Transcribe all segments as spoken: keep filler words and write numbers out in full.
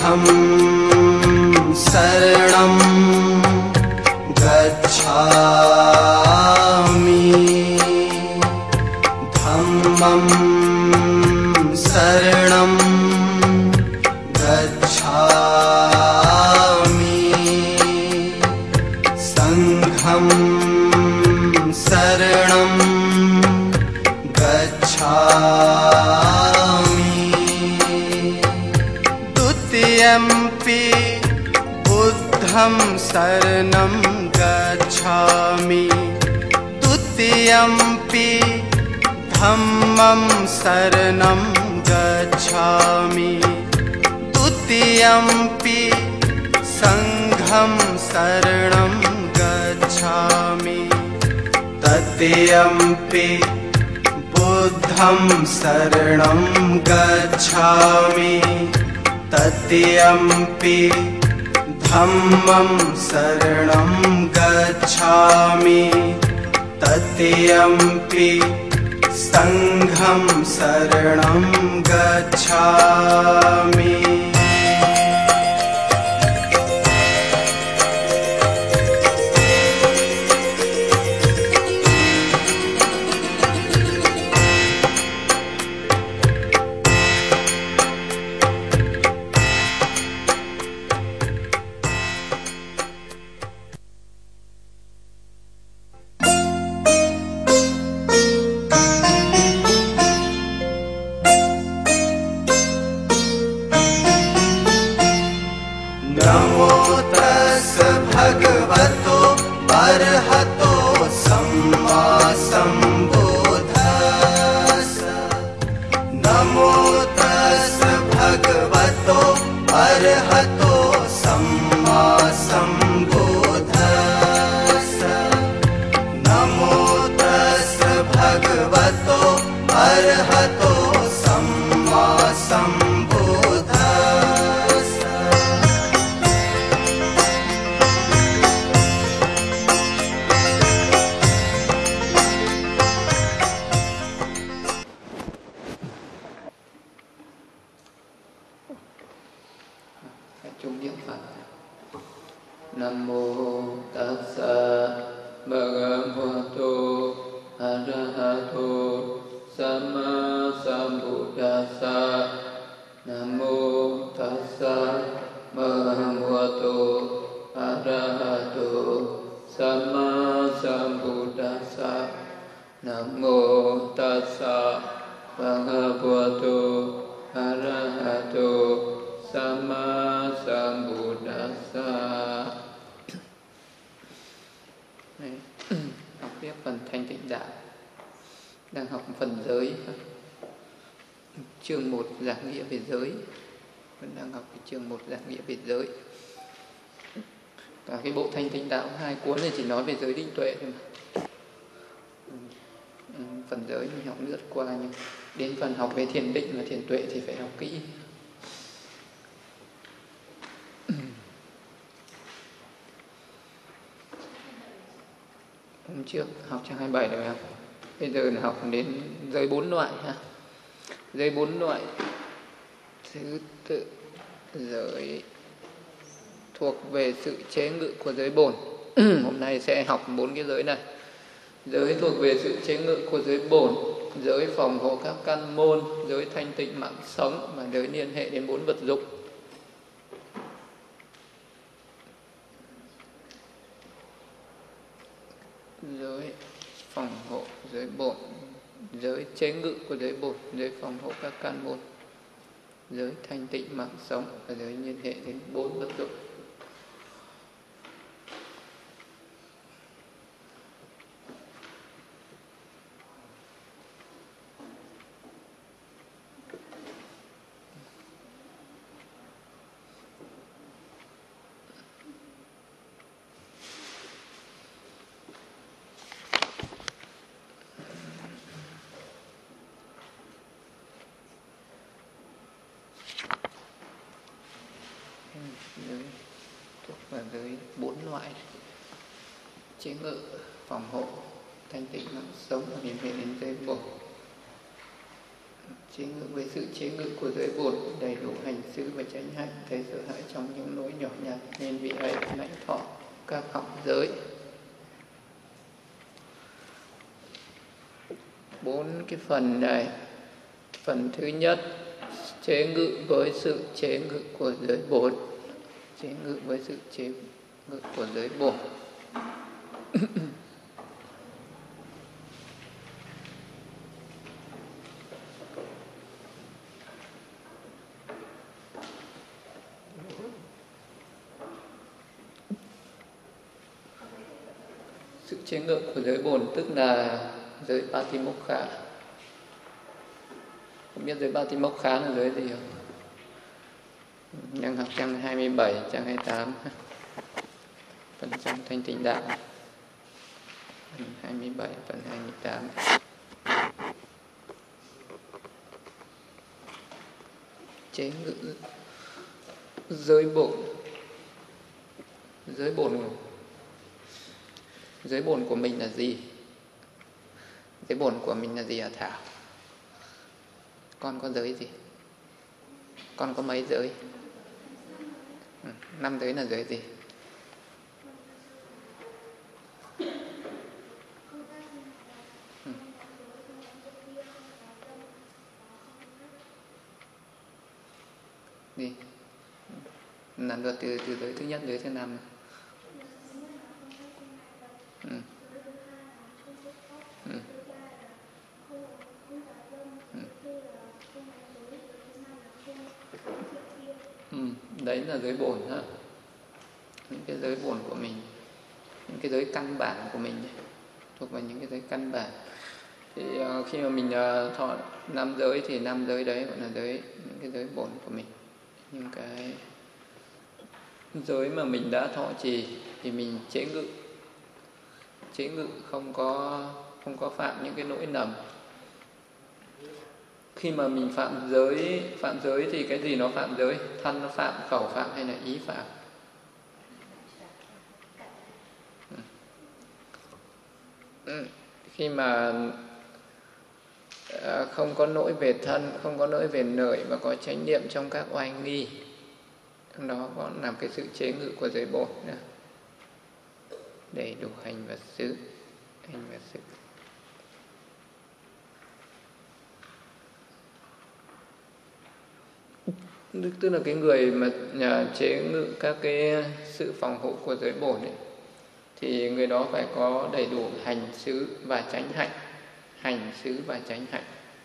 Sangham Saranam Gacchami Dhammam Saranam Gacchami Sangham Saranam Gacchami Dutiyampi Buddham Saranam Gacchami Dutiyampi Dhammam Saranam Gacchami Dutiyampi Sangham Saranam Gacchami Tatiyampi Buddham Saranam Gacchami Tatiyampi Dhammam Saranam Gacchami Tatiyampi Sangham Saranam Gacchami Namo tassa bhagavato arahato samma sambuddhassa Namo tassa bhagavato arahato samma sambuddhassa Namo tassa bhagavato arahato samma sambuddhassa Chung niệm Phật. Nam mô Tassa Bhagavato Arahato Samma Sambuddhassa. Nam mô Tassa Bhagavato Arahato Samma Sambuddhassa. Nam mô Tassa Bhagavato Arahato Samma Sambuddhassa. Học tiếp phần thanh tịnh đạo. Đang học phần giới. Chương một giảng nghĩa về giới. Vẫn đang học cái chương một giảng nghĩa về giới. Cả cái bộ thanh tịnh đạo hai cuốn này chỉ nói về giới định tuệ thôi mà. Phần giới mình học lướt qua, nhưng đến phần học về thiền định và thiền tuệ thì phải học kỹ. Hôm trước học trang hai mươi bảy rồi không? Bây giờ là học đến giới bốn loại ha. Giới bốn loại thứ tự giới thuộc về sự chế ngự của giới bổn. Hôm nay sẽ học bốn cái giới này. Giới thuộc về sự chế ngự của giới bổn, giới phòng hộ các căn môn, giới thanh tịnh mạng sống và giới liên hệ đến bốn vật dụng. Giới phòng hộ giới bổn, giới chế ngự của giới bổn, giới phòng hộ các căn môn, giới thanh tịnh mạng sống và giới liên hệ đến bốn vật dụng. Giới thuộc vào giới bốn loại: chế ngự, phòng hộ, thanh tịnh mạng sống và liên hệ đến giới bổn. chế ngự với sự chế ngự của giới bổn, đầy đủ hành xứ và chánh hạnh, thấy sợ hãi trong những lỗi nhỏ nhặt, nên vị ấy lãnh thọ các học giới. Bốn cái phần này. Phần thứ nhất, chế ngự với sự chế ngự của giới bổn. Chế ngự với sự chế ngự của giới bổn. Sự chế ngự của giới bổn tức là giới Patimokha. Không biết giới Patimokha là giới gì không? Đang học trang hai mươi bảy, trang hai mươi tám, phần trong thanh tịnh đạo, phần hai mươi bảy, phần hai mươi tám. Chế ngự giới bổn. Giới bổn giới bổn của mình là gì? Giới bổn của mình là gì hả Thảo? Con có giới gì? Con có mấy giới? Ừ, năm giới là giới gì? Ừ. Gì? Lần lượt từ, từ giới thứ nhất giới thứ năm. Ừ. Ừ. Ừ. Đấy là giới bổn ha. Những cái giới bổn của mình, những cái giới căn bản của mình ấy, thuộc vào những cái giới căn bản. Thì uh, khi mà mình uh, thọ năm giới thì năm giới đấy gọi là giới, những cái giới bổn của mình. Những cái giới mà mình đã thọ trì thì mình chế ngự, chế ngự không có không có phạm những cái lỗi lầm. Khi mà mình phạm giới, phạm giới thì cái gì nó phạm giới? Thân nó phạm, khẩu phạm hay là ý phạm? Ừ. Khi mà à, không có lỗi về thân, không có lỗi về lợi và có chánh niệm trong các oai nghi, đó có làm cái sự chế ngự của giới bổn nữa. Đầy đủ hành và xứ, hành và xứ. Tức là cái người mà nhà chế ngự các cái sự phòng hộ của giới bổn ấy, thì người đó phải có đầy đủ hành xứ và chánh hạnh. Hành xứ và chánh hạnh.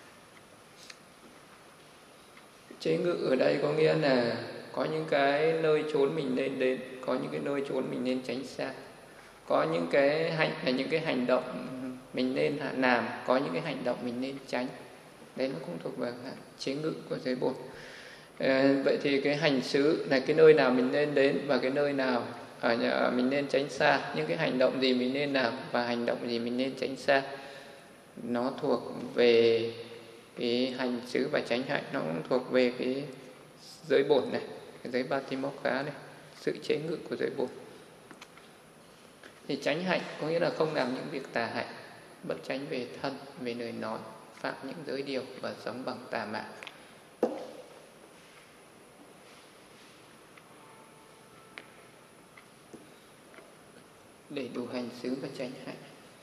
Chế ngự ở đây có nghĩa là có những cái nơi trốn mình nên đến, có những cái nơi trốn mình nên tránh xa, có những cái hạnh là những cái hành động mình nên làm, có những cái hành động mình nên tránh. Đấy nó cũng thuộc vào chế ngự của giới bổn. À, vậy thì cái hành xứ là cái nơi nào mình nên đến và cái nơi nào ở nhà mình nên tránh xa, những cái hành động gì mình nên làm và hành động gì mình nên tránh xa, nó thuộc về cái hành xứ và chánh hạnh, nó cũng thuộc về cái giới bổn này, cái giới Patimokha này, sự chế ngự của giới bổn. Thì chánh hạnh có nghĩa là không làm những việc tà hạnh, bất chánh về thân, về lời nói, phạm những giới điều và sống bằng tà mạng. Để đủ hành xứ và chánh hạnh.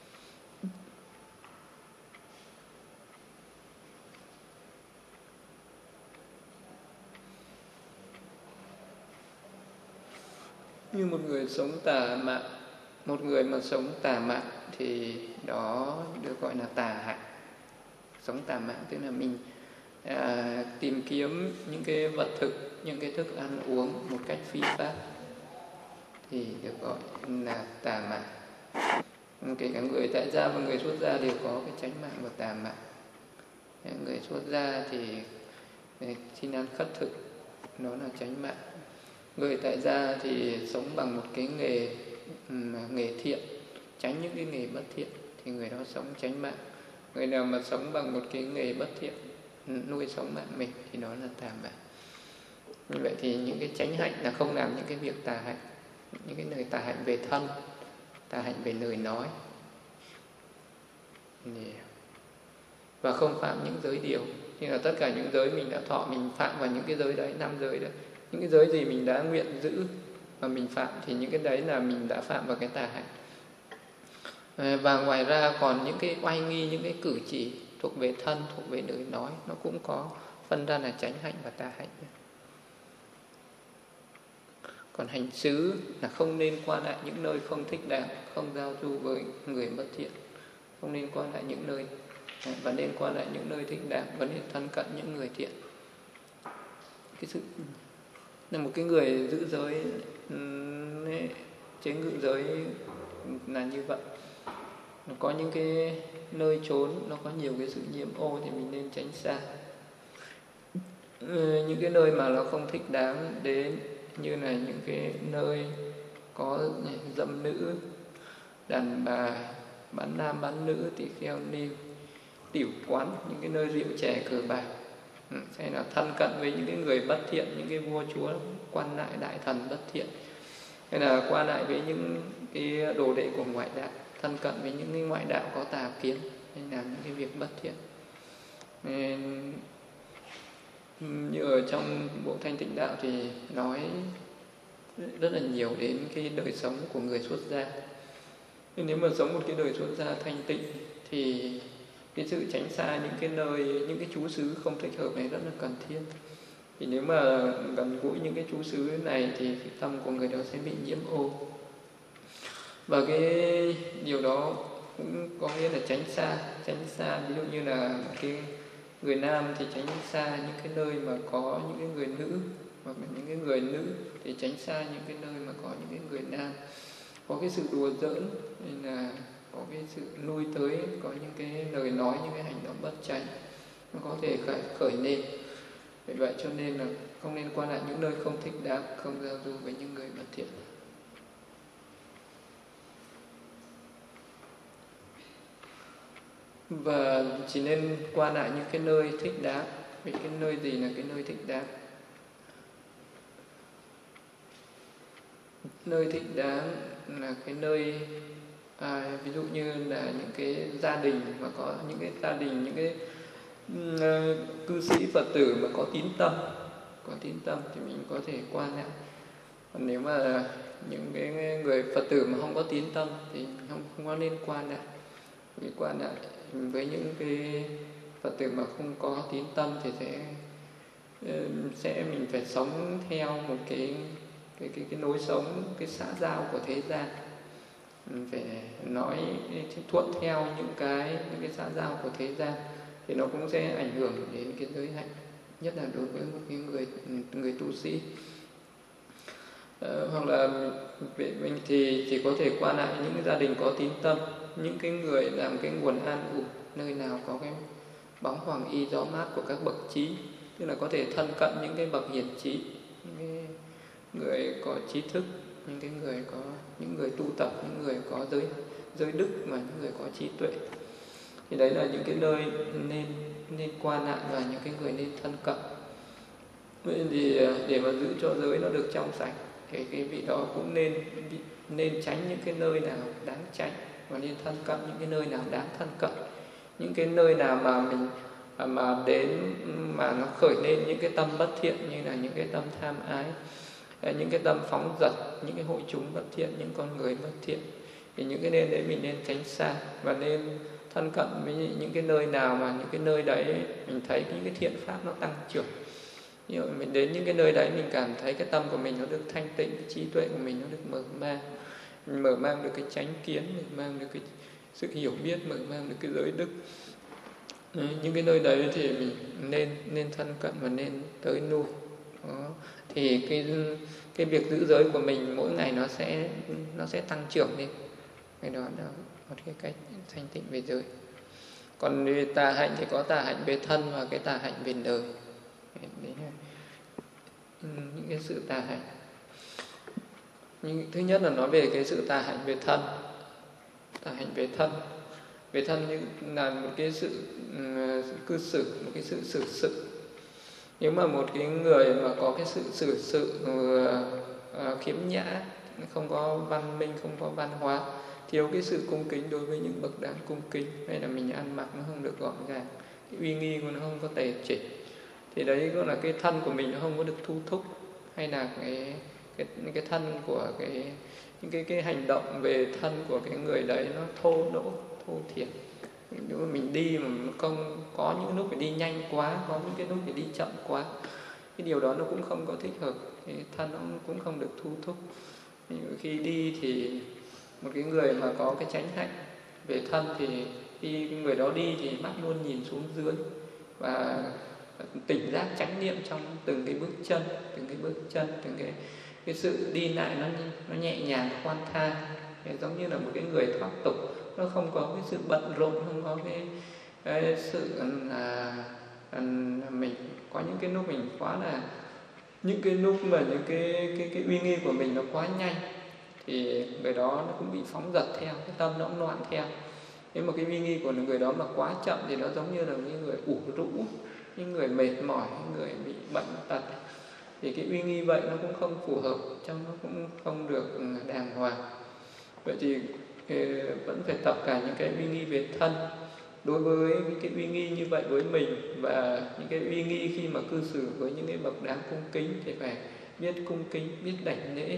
Như một người sống tà mạng, một người mà sống tà mạng thì đó được gọi là tà hạnh. Sống tà mạng tức là mình à, tìm kiếm những cái vật thực, những cái thức ăn uống một cách phi pháp, thì được gọi là tà mạng. Kể cả người tại gia và người xuất gia đều có cái chánh mạng và tà mạng. Người xuất gia thì xin ăn khất thực, đó là chánh mạng. Người tại gia thì sống bằng một cái nghề nghề thiện, tránh những cái nghề bất thiện, thì người đó sống chánh mạng. Người nào mà sống bằng một cái nghề bất thiện, nuôi sống mạng mình, thì đó là tà mạng. Như vậy thì những cái chánh hạnh là không làm những cái việc tà hạnh, những cái lời tà hạnh về thân, tà hạnh về lời nói, và không phạm những giới điều, Thì là tất cả những giới mình đã thọ, mình phạm vào những cái giới đấy, năm giới đấy. Những cái giới gì mình đã nguyện giữ mà mình phạm thì những cái đấy là mình đã phạm vào cái tà hạnh. Và ngoài ra còn những cái oai nghi, những cái cử chỉ thuộc về thân, thuộc về lời nói, nó cũng có phân ra là chánh hạnh và tà hạnh. Còn hành xứ là không nên qua lại những nơi không thích đáng, không giao du với người bất thiện, không nên qua lại những nơi, và nên qua lại những nơi thích đáng, và nên thân cận những người thiện. Cái sự là một cái người giữ giới, chế ngự giới là như vậy. Nó có những cái nơi trốn nó có nhiều cái sự nhiễm ô thì mình nên tránh xa. Những cái nơi mà nó không thích đáng đến, như là những cái nơi có dâm nữ, đàn bà, bán nam bán nữ, tỳ kheo ni, tiểu quán, những cái nơi rượu chè cờ bạc, hay là thân cận với những cái người bất thiện, những cái vua chúa, quan lại đại thần bất thiện, hay là qua lại với những cái đồ đệ của ngoại đạo, thân cận với những cái ngoại đạo có tà kiến, hay làm những cái việc bất thiện. Nên, như ở trong bộ Thanh Tịnh Đạo thì nói rất là nhiều đến cái đời sống của người xuất gia. Nhưng nếu mà sống một cái đời xuất gia thanh tịnh thì cái sự tránh xa những cái nơi, những cái trú xứ không thích hợp này rất là cần thiết. Thì nếu mà gần gũi những cái trú xứ này thì cái tâm của người đó sẽ bị nhiễm ô. Và cái điều đó cũng có nghĩa là tránh xa, tránh xa ví dụ như là cái người nam thì tránh xa những cái nơi mà có những cái người nữ, hoặc là những cái người nữ thì tránh xa những cái nơi mà có những cái người nam có cái sự đùa giỡn, nên là có cái sự nuôi tới, có những cái lời nói, những cái hành động bất chánh nó có thể khởi, khởi lên. Vì vậy cho nên là không nên qua lại những nơi không thích đáng, không giao du với những người bất thiện. Và chỉ nên qua lại những cái nơi thích đáng. Vì cái nơi gì là cái nơi thích đáng? Nơi thích đáng là cái nơi à, ví dụ như là những cái gia đình mà có những cái gia đình, những cái uh, cư sĩ Phật tử mà có tín tâm, có tín tâm thì mình có thể qua lại. Còn nếu mà những cái người Phật tử mà không có tín tâm thì không không có nên qua lại. Vì qua lại với những cái Phật tử mà không có tín tâm thì sẽ sẽ mình phải sống theo một cái cái cái cái lối sống, cái xã giao của thế gian. Mình phải nói thuận theo những cái những cái xã giao của thế gian thì nó cũng sẽ ảnh hưởng đến cái giới hạnh, nhất là đối với một cái người người tu sĩ. Ờ, hoặc là mình thì chỉ có thể qua lại những cái gia đình có tín tâm, những cái người làm cái nguồn an ủi, nơi nào có cái bóng hoàng y gió mát của các bậc trí, tức là có thể thân cận những cái bậc hiền trí, những cái người có trí thức, những cái người có những người tu tập, những người có giới giới đức, mà những người có trí tuệ. Thì đấy là những cái nơi nên nên qua lại và những cái người nên thân cận. Vậy thì để mà giữ cho giới nó được trong sạch thì cái vị đó cũng nên nên tránh những cái nơi nào đáng tránh, và nên thân cận những cái nơi nào đáng thân cận. Những cái nơi nào mà mình mà đến mà nó khởi lên những cái tâm bất thiện, như là những cái tâm tham ái, những cái tâm phóng dật, những cái hội chúng bất thiện, những con người bất thiện, thì những cái nơi đấy mình nên tránh xa, và nên thân cận với những cái nơi nào mà những cái nơi đấy mình thấy những cái thiện pháp nó tăng trưởng. Ví dụ mình đến những cái nơi đấy mình cảm thấy cái tâm của mình nó được thanh tịnh, cái trí tuệ của mình nó được mở mang, mình mở mang được cái chánh kiến, mở mang được cái sự hiểu biết, mở mang được cái giới đức. Đấy, những cái nơi đấy thì mình nên nên thân cận và nên tới nuôi. Đó. Thì cái cái việc giữ giới của mình mỗi ngày nó sẽ nó sẽ tăng trưởng lên. Cái đó là một cái cách thanh tịnh về giới. Còn về tà hạnh thì có tà hạnh về thân và cái tà hạnh về đời. Đấy là những cái sự tà hạnh. Nhưng thứ nhất là nói về cái sự tà hạnh về thân. Tà hạnh về thân. Về thân là một cái sự uh, cư xử, một cái sự xử sự. Nếu mà một cái người mà có cái sự xử sự uh, uh, khiếm nhã, không có văn minh, không có văn hóa, thiếu cái sự cung kính đối với những bậc đáng cung kính, hay là mình ăn mặc nó không được gọn gàng, uy nghi của nó không có tề chỉnh, thì đấy cũng là cái thân của mình nó không có được thu thúc, hay là cái cái cái thân của cái những cái cái hành động về thân của cái người đấy nó thô lỗ, thô thiển. Nếu mà mình đi mà không có những lúc phải đi nhanh quá, có những cái lúc phải đi chậm quá, cái điều đó nó cũng không có thích hợp, thì thân nó cũng không được thu thúc. Khi đi thì một cái người mà có cái chánh hạnh về thân thì khi người đó đi thì mắt luôn nhìn xuống dưới và tỉnh giác chánh niệm trong từng cái bước chân, từng cái bước chân, từng cái cái sự đi lại nó nó nhẹ nhàng khoan thai, giống như là một cái người thoát tục, nó không có cái sự bận rộn, không có cái, cái sự là, là mình có những cái lúc mình quá là những cái lúc mà những cái cái cái uy nghi của mình nó quá nhanh thì người đó nó cũng bị phóng dật theo, cái tâm nó cũng loạn theo. Nếu mà cái uy nghi của người đó mà quá chậm thì nó giống như là những người ủ rũ, những người mệt mỏi, những người bị bệnh tật, thì cái uy nghi vậy nó cũng không phù hợp, trong nó cũng không được đàng hoàng. Vậy thì vẫn phải tập cả những cái uy nghi về thân đối với cái uy nghi như vậy với mình, và những cái uy nghi khi mà cư xử với những cái bậc đáng cung kính thì phải biết cung kính, biết đảnh lễ,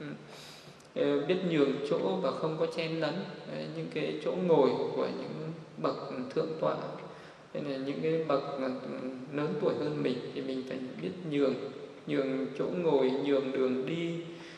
biết nhường chỗ và không có chen lấn. Những cái chỗ ngồi của những bậc thượng tọa, nên là những cái bậc lớn tuổi hơn mình thì mình phải biết nhường, nhường chỗ ngồi, nhường đường đi,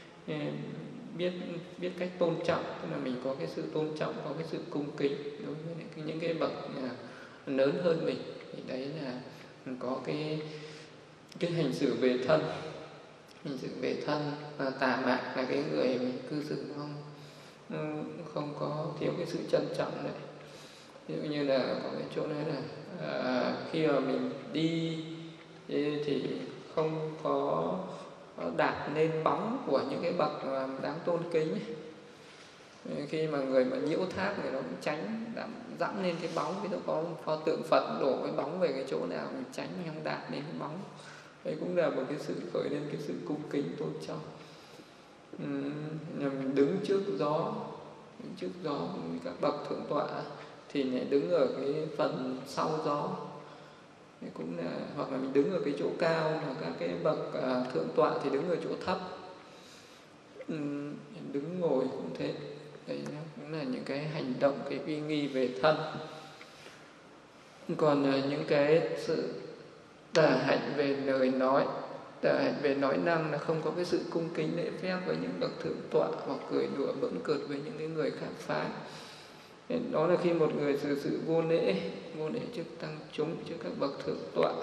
biết biết cách tôn trọng, tức là mình có cái sự tôn trọng, có cái sự cung kính đối với những cái bậc lớn hơn mình, thì đấy là có cái cái hành xử về thân. Hành xử về thân và tà mạn là cái người mình cư xử không không có thiếu cái sự trân trọng đấy. Ví dụ như là có cái chỗ này là à, khi mà mình đi thì không có đạp lên bóng của những cái bậc đáng tôn kính ấy. Khi mà người mà nhiễu tháp người đó cũng tránh dẫm lên cái bóng, ví dụ có pho tượng Phật đổ cái bóng về cái chỗ nào mình tránh, mình không đạp lên cái bóng. Đấy cũng là một cái sự khởi lên cái sự cung kính tôn trọng. Uhm, mình đứng trước gió, đứng trước gió với các bậc thượng tọa thì lại đứng ở cái phần sau gió. Đấy cũng là, hoặc là mình đứng ở cái chỗ cao, là các cái bậc uh, thượng tọa thì đứng ở chỗ thấp. Uhm, đứng ngồi cũng thế. Đấy cũng là những cái hành động, cái uy nghi về thân. Còn uh, những cái sự tà hạnh về lời nói, tà hạnh về nói năng là không có cái sự cung kính lễ phép với những bậc thượng tọa, hoặc cười đùa bỡn cợt với những cái người khác phái. Đó là khi một người xử sự vô lễ, vô lễ trước tăng chúng, trước các bậc thượng tọa.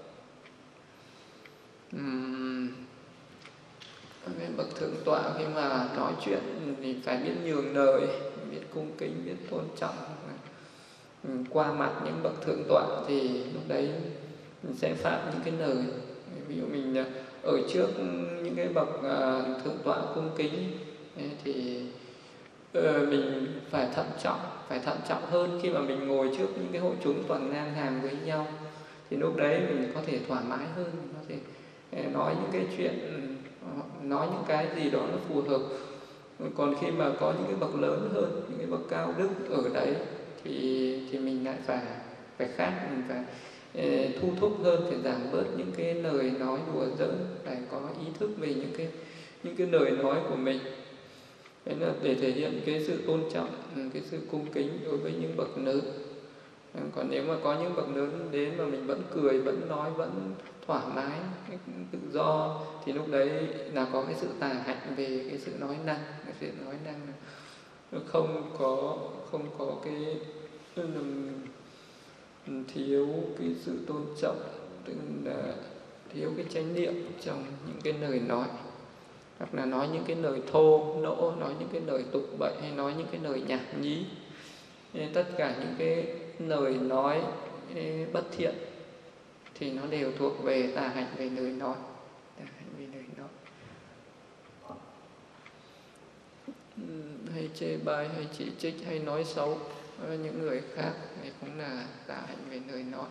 Uhm, cái bậc thượng tọa khi mà nói chuyện thì phải biết nhường lời, biết cung kính, biết tôn trọng. Qua mặt những bậc thượng tọa thì lúc đấy mình sẽ phạm những cái lời. Ví dụ mình ở trước những cái bậc thượng tọa cung kính thì mình phải thận trọng, phải thận trọng hơn khi mà mình ngồi trước những cái hội chúng toàn ngang hàng với nhau. Thì lúc đấy mình có thể thoải mái hơn, mình có thể nói những cái chuyện, nói những cái gì đó nó phù hợp. Còn khi mà có những cái bậc lớn hơn, những cái bậc cao đức ở đấy thì thì mình lại phải phải khác, mình phải thu thúc hơn, phải giảm bớt những cái lời nói đùa giỡn, phải có ý thức về những cái những cái lời nói của mình. Đấy là để thể hiện cái sự tôn trọng, cái sự cung kính đối với những bậc lớn. Còn nếu mà có những bậc lớn đến mà mình vẫn cười, vẫn nói, vẫn thoải mái, tự do, thì lúc đấy là có cái sự tà hạnh về cái sự nói năng, cái sự nói năng không có không có cái thiếu cái sự tôn trọng, tức là thiếu cái chánh niệm trong những cái lời nói, hoặc là nói những cái lời thô lỗ, nói những cái lời tục bậy, hay nói những cái lời nhảm nhí. Nên tất cả những cái lời nói bất thiện thì nó đều thuộc về tà hạnh về lời nói, tà hạnh về lời nói. Hay chê bai, hay chỉ trích, hay nói xấu những người khác, hay cũng là tà hạnh về lời nói.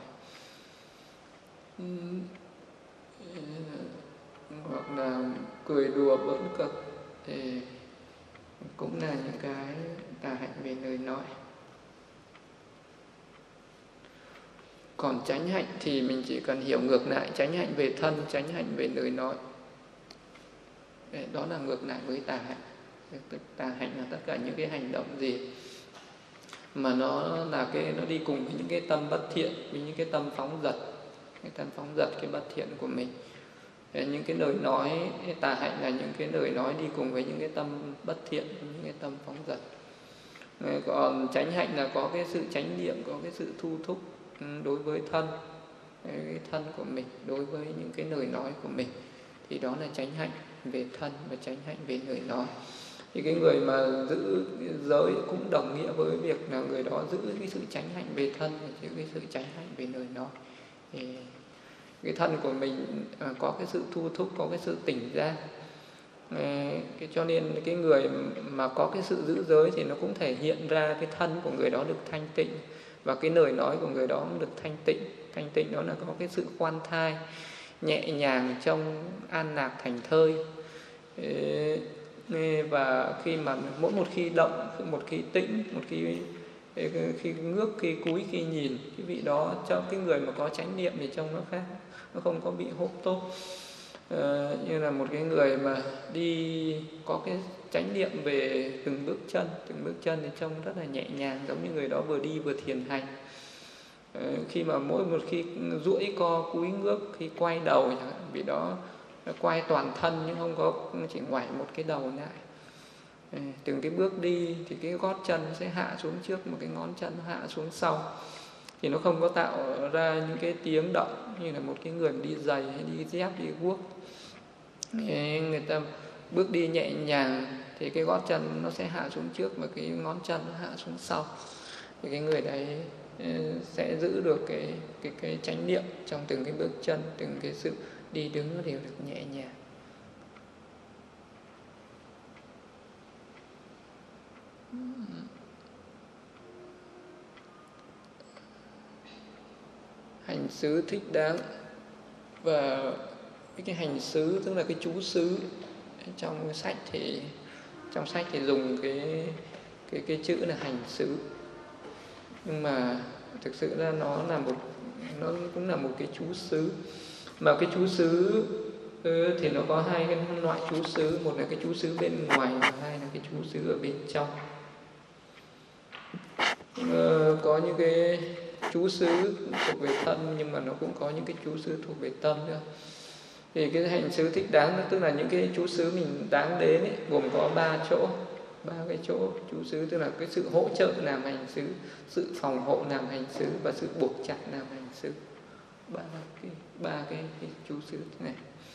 Hoặc là cười đùa bỡn cợt thì cũng là những cái tà hạnh về lời nói. Còn chánh hạnh thì mình chỉ cần hiểu ngược lại, chánh hạnh về thân, chánh hạnh về lời nói. Đó là ngược lại với tà hạnh. Tà hạnh là tất cả những cái hành động gì mà nó là cái nó đi cùng với những cái tâm bất thiện, với những cái tâm phóng dật, cái tâm phóng dật cái bất thiện của mình. Những cái lời nói tà hạnh là những cái lời nói đi cùng với những cái tâm bất thiện, những cái tâm phóng dật. Còn chánh hạnh là có cái sự chánh niệm, có cái sự thu thúc đối với thân, cái thân của mình, đối với những cái lời nói của mình, thì đó là chánh hạnh về thân và chánh hạnh về lời nói. Thì cái người mà giữ giới cũng đồng nghĩa với việc là người đó giữ cái sự chánh hạnh về thân và giữ cái sự chánh hạnh về lời nói. Thì cái thân của mình có cái sự thu thúc, có cái sự tỉnh ra. Cái cho nên cái người mà có cái sự giữ giới thì nó cũng thể hiện ra cái thân của người đó được thanh tịnh, và cái lời nói của người đó cũng được thanh tịnh. Thanh tịnh đó là có cái sự khoan thai, nhẹ nhàng, trong an lạc thành thơi. Và khi mà mỗi một khi động, một khi tĩnh, một khi khi ngước, khi cúi, khi nhìn, cái vị đó cho cái người mà có chánh niệm thì trông nó khác, nó không có bị hốp tốt. À, như là một cái người mà đi có cái chánh niệm về từng bước chân, từng bước chân thì trông rất là nhẹ nhàng, giống như người đó vừa đi vừa thiền hành. À, khi mà mỗi một khi duỗi co cúi ngước, khi quay đầu chẳng hạn, vị đó quay toàn thân nhưng không có chỉ ngoảnh một cái đầu lại. À, từng cái bước đi thì cái gót chân sẽ hạ xuống trước, một cái ngón chân nó hạ xuống sau, thì nó không có tạo ra những cái tiếng động như là một cái người đi giày hay đi dép, đi guốc. Người ta bước đi nhẹ nhàng thì cái gót chân nó sẽ hạ xuống trước và cái ngón chân nó hạ xuống sau. Thì cái người đấy sẽ giữ được cái cái cái chánh niệm trong từng cái bước chân, từng cái sự đi đứng nó đều được nhẹ nhàng. Hành xứ thích đáng, và cái hành xứ tức là cái chú xứ. Trong sách thì trong sách thì dùng cái cái cái chữ là hành xứ, nhưng mà thực sự ra nó là một nó cũng là một cái chú xứ. Mà cái chú xứ thì nó có hai cái loại chú xứ, một là cái chú xứ bên ngoài và hai là cái chú xứ ở bên trong. Ờ, có những cái chú xứ thuộc về thân nhưng mà nó cũng có những cái chú xứ thuộc về tâm nữa. Thì cái hành xứ thích đáng tức là những cái chú xứ mình đáng đến ấy, gồm có ba chỗ, ba cái chỗ chú xứ, tức là cái sự hỗ trợ làm hành xứ, sự phòng hộ làm hành xứ và sự buộc chặt làm hành xứ. Ba cái ba cái, cái chú xứ này.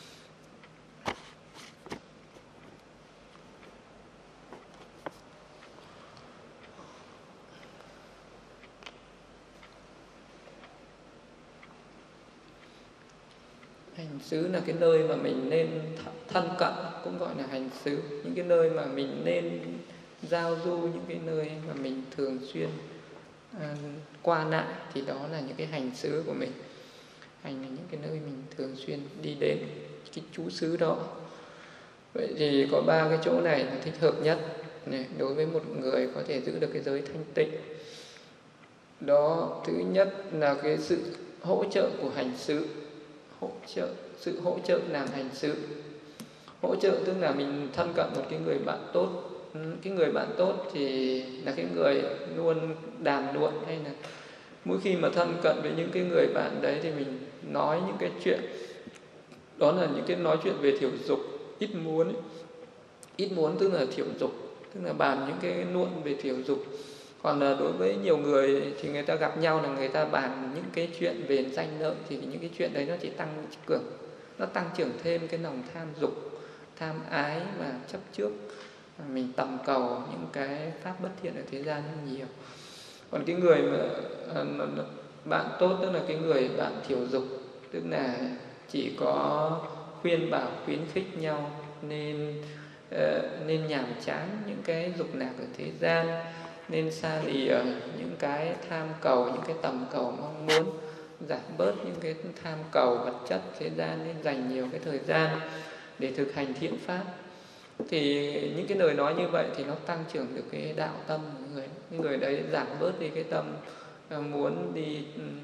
Hành xứ là cái nơi mà mình nên thân cận, cũng gọi là hành xứ. Những cái nơi mà mình nên giao du, những cái nơi mà mình thường xuyên à, qua lại thì đó là những cái hành xứ của mình. Hành là những cái nơi mình thường xuyên đi đến, cái chú xứ đó. Vậy thì có ba cái chỗ này là thích hợp nhất này, đối với một người có thể giữ được cái giới thanh tịnh. Đó, thứ nhất là cái sự hỗ trợ của hành xứ. Hỗ trợ, sự hỗ trợ làm hành xứ. Hỗ trợ tức là mình thân cận một cái người bạn tốt. Cái người bạn tốt thì là cái người luôn đàm luận, hay là mỗi khi mà thân cận với những cái người bạn đấy thì mình nói những cái chuyện, đó là những cái nói chuyện về thiểu dục, ít muốn ấy. Ít muốn tức là thiểu dục, tức là bàn những cái luận về thiểu dục. Còn là đối với nhiều người thì người ta gặp nhau là người ta bàn những cái chuyện về danh lợi, thì những cái chuyện đấy nó chỉ tăng cường, nó tăng trưởng thêm cái lòng tham dục, tham ái và chấp trước. Mình tầm cầu những cái pháp bất thiện ở thế gian rất nhiều. Còn cái người mà bạn tốt tức là cái người bạn thiểu dục, tức là chỉ có khuyên bảo, khuyến khích nhau nên uh, nên nhàm chán những cái dục lạc ở thế gian, nên xa lìa những cái tham cầu, những cái tầm cầu mong muốn, giảm bớt những cái tham cầu vật chất thế gian, nên dành nhiều cái thời gian để thực hành thiện pháp. Thì những cái lời nói như vậy thì nó tăng trưởng được cái đạo tâm của người. Những người đấy giảm bớt đi cái tâm muốn đi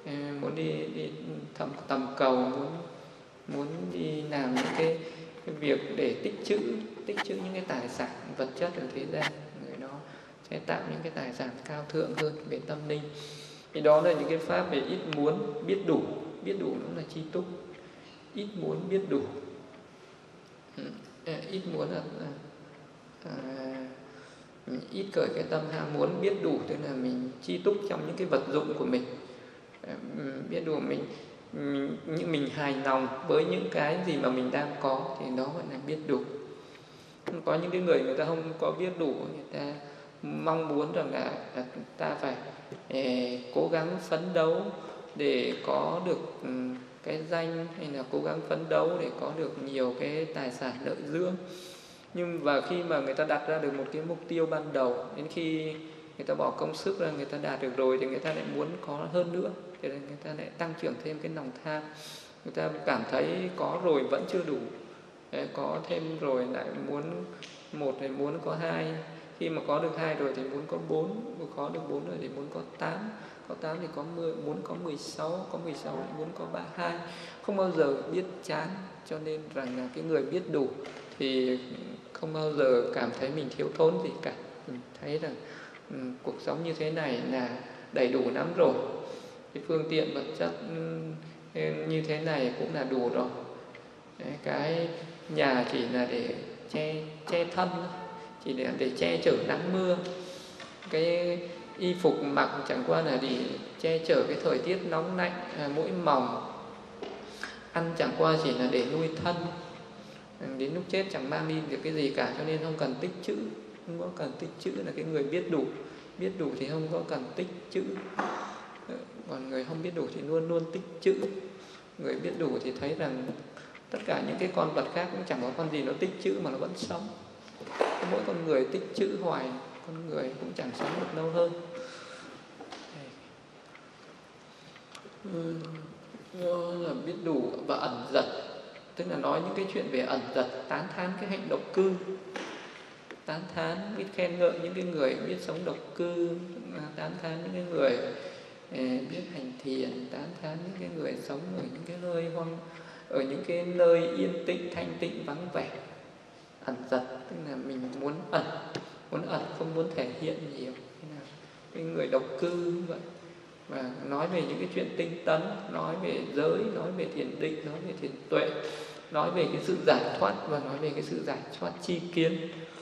muốn đi đi thăm tầm cầu, muốn muốn đi làm những cái, cái việc để tích trữ tích trữ những cái tài sản vật chất ở thế gian, người đó sẽ tạo những cái tài sản cao thượng hơn về tâm linh. Thì đó là những cái pháp về ít muốn biết đủ. Biết đủ cũng là chi túc. Ít muốn biết đủ. Ít muốn là à, ít cởi cái tâm ham muốn biết đủ, tức là mình chi túc trong những cái vật dụng của mình. Biết đủ mình những mình hài lòng với những cái gì mà mình đang có, thì đó gọi là biết đủ. Có những cái người người ta không có biết đủ, người ta mong muốn rằng là, là ta phải eh, cố gắng phấn đấu để có được um, cái danh, hay là cố gắng phấn đấu để có được nhiều cái tài sản lợi dưỡng. Nhưng và khi mà người ta đặt ra được một cái mục tiêu ban đầu, đến khi người ta bỏ công sức ra, người ta đạt được rồi, thì người ta lại muốn có hơn nữa, cho nên người ta lại tăng trưởng thêm cái lòng tham. Người ta cảm thấy có rồi vẫn chưa đủ, có thêm rồi lại muốn một, thì muốn có hai, khi mà có được hai rồi thì muốn có bốn, có được bốn rồi thì muốn có tám, có tám thì có mười, muốn có mười sáu, có mười sáu thì muốn có ba mươi hai, không bao giờ biết chán. Cho nên rằng là cái người biết đủ thì không bao giờ cảm thấy mình thiếu thốn gì cả. Mình thấy rằng um, cuộc sống như thế này là đầy đủ lắm rồi, cái phương tiện vật chất um, như thế này cũng là đủ rồi. Đấy, cái nhà chỉ là để che che thân, chỉ để để che chở nắng mưa. Cái y phục mặc chẳng qua là để che chở cái thời tiết nóng lạnh, à, mỗi mỏng. Ăn chẳng qua chỉ là để nuôi thân, đến lúc chết chẳng mang đi được cái gì cả, cho nên không cần tích trữ. Không có cần tích trữ, là cái người biết đủ. Biết đủ thì không có cần tích trữ. Còn người không biết đủ thì luôn luôn tích trữ. Người biết đủ thì thấy rằng tất cả những cái con vật khác cũng chẳng có con gì nó tích trữ mà nó vẫn sống. Mỗi con người tích trữ hoài, con người cũng chẳng sống được lâu hơn. Đó là biết đủ và ẩn dật, tức là nói những cái chuyện về ẩn dật, tán thán cái hạnh độc cư, tán thán biết khen ngợi những cái người biết sống độc cư, tán thán những cái người biết hành thiền, tán thán những cái người sống ở những cái nơi hoang, ở những cái nơi yên tĩnh, thanh tịnh, vắng vẻ. Ẩn dật tức là mình muốn ẩn, muốn ẩn, không muốn thể hiện nhiều. Cái người độc cư vậy. Và nói về những cái chuyện tinh tấn, nói về giới, nói về thiền định, nói về thiền tuệ, nói về cái sự giải thoát và nói về cái sự giải thoát chi kiến.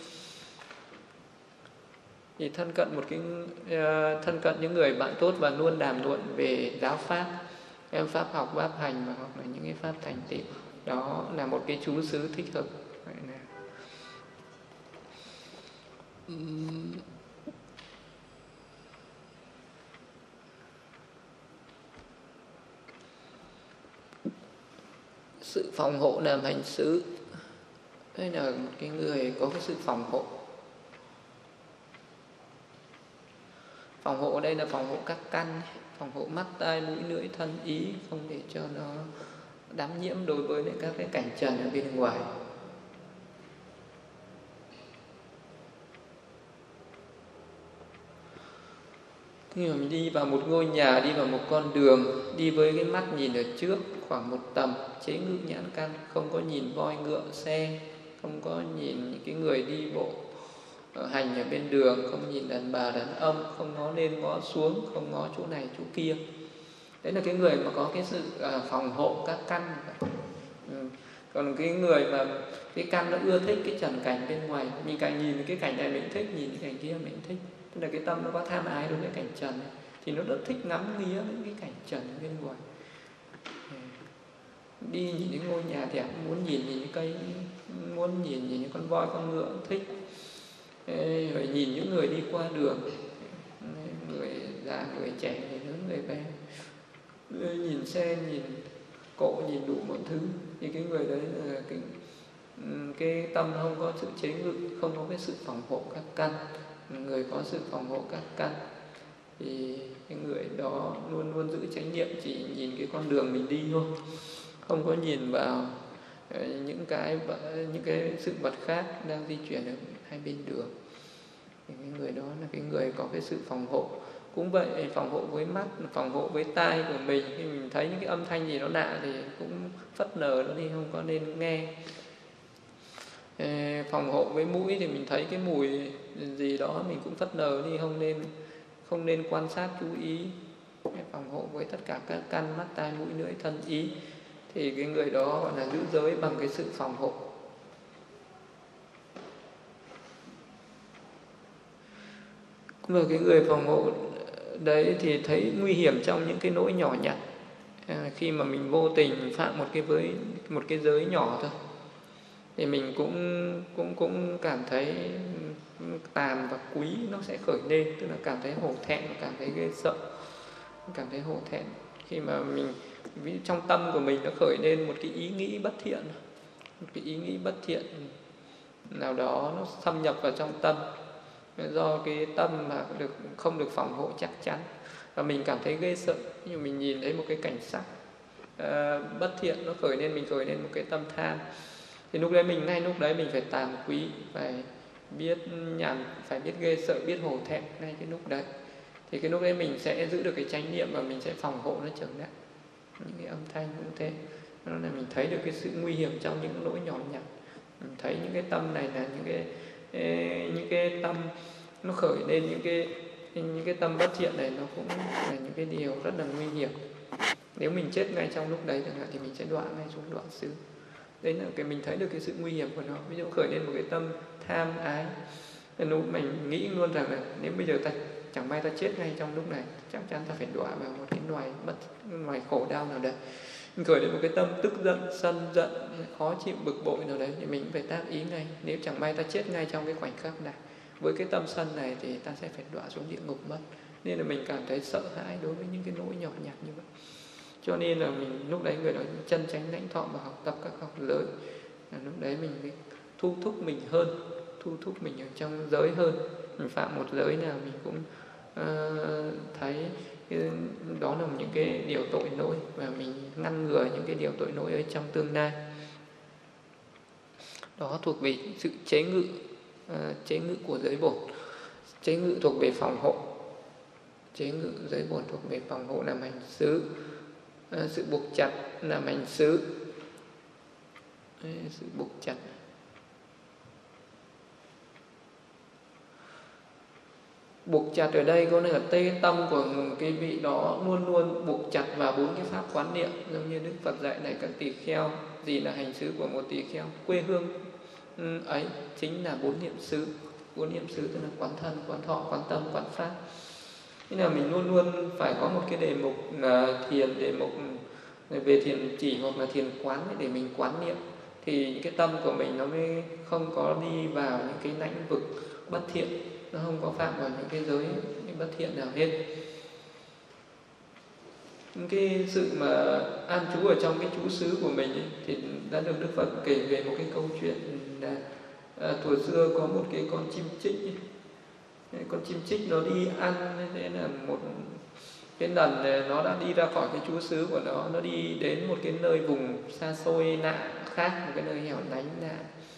Thì thân cận một cái uh, thân cận những người bạn tốt và luôn đàm luận về giáo pháp, em pháp học, pháp hành và hoặc là những cái pháp thành tựu, đó là một cái chú xứ thích hợp. Vậy là uhm. sự phòng hộ làm hành xứ. Đây là một cái người có cái sự phòng hộ. Phòng hộ ở đây là phòng hộ các căn, phòng hộ mắt, tai, mũi, lưỡi, thân, ý, không để cho nó đám nhiễm đối với các cái cảnh trần ở bên ngoài. Khi mà mình đi vào một ngôi nhà, đi vào một con đường, đi với cái mắt nhìn ở trước khoảng một tầm, chế ngự nhãn căn, không có nhìn voi ngựa xe, không có nhìn những cái người đi bộ ở hành ở bên đường, không nhìn đàn bà đàn ông, không ngó lên ngó xuống, không ngó chỗ này chỗ kia. Đấy là cái người mà có cái sự phòng hộ các căn. Ừ. Còn cái người mà cái căn nó ưa thích cái trần cảnh bên ngoài, mình càng nhìn cái cảnh này mình thích, nhìn cái cảnh kia mình thích, tức là cái tâm nó có tham ái đối với cảnh trần này, thì nó rất thích ngắm nghía những cái cảnh trần bên ngoài. Đi nhìn những ngôi nhà đẹp, muốn nhìn nhìn những cây, muốn nhìn nhìn những con voi con ngựa thích. Rồi nhìn những người đi qua đường, người già, người trẻ, người lớn, người bé, nhìn xe, nhìn cộ, nhìn đủ mọi thứ. Thì cái người đấy là cái, cái tâm không có sự chế ngự, không có cái sự phòng hộ các căn. Người có sự phòng hộ các căn thì cái người đó luôn luôn giữ chánh niệm, chỉ nhìn cái con đường mình đi thôi, không có nhìn vào những cái những cái sự vật khác đang di chuyển ở hai bên đường. Thì cái người đó là cái người có cái sự phòng hộ Cũng vậy, phòng hộ với mắt, phòng hộ với tai của mình. Khi mình thấy những cái âm thanh gì nó lạ thì cũng phất nờ nó đi, không có nên nghe. Phòng hộ với mũi thì mình thấy cái mùi gì đó mình cũng phất nờ đi, không nên không nên quan sát chú ý. Phòng hộ với tất cả các căn mắt tai mũi lưỡi thân ý thì cái người đó gọi là giữ giới bằng cái sự phòng hộ. Và cái người phòng hộ đấy thì thấy nguy hiểm trong những cái lỗi nhỏ nhặt. À, khi mà mình vô tình phạm một cái với một cái giới nhỏ thôi thì mình cũng cũng cũng cảm thấy tàm và quý nó sẽ khởi lên, tức là cảm thấy hổ thẹn, cảm thấy ghê sợ, cảm thấy hổ thẹn khi mà mình ví trong tâm của mình nó khởi lên một cái ý nghĩ bất thiện, một cái ý nghĩ bất thiện nào đó nó xâm nhập vào trong tâm, do cái tâm mà được không được phòng hộ chắc chắn, và mình cảm thấy ghê sợ. Như mình nhìn thấy một cái cảnh sắc uh, bất thiện nó khởi lên, mình khởi lên một cái tâm tham, thì lúc đấy mình ngay lúc đấy mình phải tàm quý, phải biết nhàn, phải biết ghê sợ, biết hổ thẹn ngay cái lúc đấy. Thì cái lúc đấy mình sẽ giữ được cái chánh niệm và mình sẽ phòng hộ nó trở lại. Những cái âm thanh cũng thế, đó là mình thấy được cái sự nguy hiểm trong những lỗi nhỏ nhặt. Mình thấy những cái tâm này là những cái những cái tâm nó khởi lên, những cái những cái tâm bất thiện này nó cũng là những cái điều rất là nguy hiểm. Nếu mình chết ngay trong lúc đấy chẳng hạn thì mình sẽ đoạn ngay xuống đoạn xứ. Đấy là cái mình thấy được cái sự nguy hiểm của nó. Ví dụ khởi lên một cái tâm tham ái, lúc mình nghĩ luôn rằng là nếu bây giờ ta chẳng may ta chết ngay trong lúc này, chắc chắn ta phải đọa vào một cái loài bất loài khổ đau nào đấy. Mình khởi lên một cái tâm tức giận, sân giận, khó chịu, bực bội nào đấy thì mình phải tác ý ngay. Nếu chẳng may ta chết ngay trong cái khoảnh khắc này với cái tâm sân này thì ta sẽ phải đọa xuống địa ngục mất. Nên là mình cảm thấy sợ hãi đối với những cái lỗi nhỏ nhặt như vậy. Cho nên là mình lúc đấy người đó chân chánh lãnh thọ và học tập các học lớn, lúc đấy mình mới thu thúc mình hơn, thu thúc mình ở trong giới hơn. Mình phạm một giới nào mình cũng uh, thấy cái, đó là những cái điều tội lỗi, và mình ngăn ngừa những cái điều tội lỗi ở trong tương lai. Đó thuộc về sự chế ngự, uh, chế ngự của giới bổn. Chế ngự thuộc về phòng hộ. Chế ngự giới bổn thuộc về phòng hộ làm hành xứ. À, sự buộc chặt làm hành xứ. Đấy, sự buộc chặt. Buộc chặt ở đây có nghĩa là tê tâm của cái vị đó luôn luôn buộc chặt vào bốn cái pháp quán niệm, giống như Đức Phật dạy này các tỳ kheo. Gì là hành xứ của một tỳ kheo? Quê hương ấy chính là bốn niệm xứ. Bốn niệm xứ tức là quán thân, quán thọ, quán tâm, quán pháp. Thế là mình luôn luôn phải có một cái đề mục là thiền, đề mục về thiền chỉ hoặc là thiền quán để mình quán niệm, thì những cái tâm của mình nó mới không có đi vào những cái lãnh vực bất thiện, nó không có phạm vào những cái giới những bất thiện nào hết. Những cái sự mà an trú ở trong cái trú xứ của mình ấy, thì đã được Đức Phật kể về một cái câu chuyện là à, thuở xưa có một cái con chim chích ấy. Con chim chích nó đi ăn, thế là một cái lần nó đã đi ra khỏi cái trú xứ của nó, nó đi đến một cái nơi vùng xa xôi lạ khác, một cái nơi hẻo lánh lạ,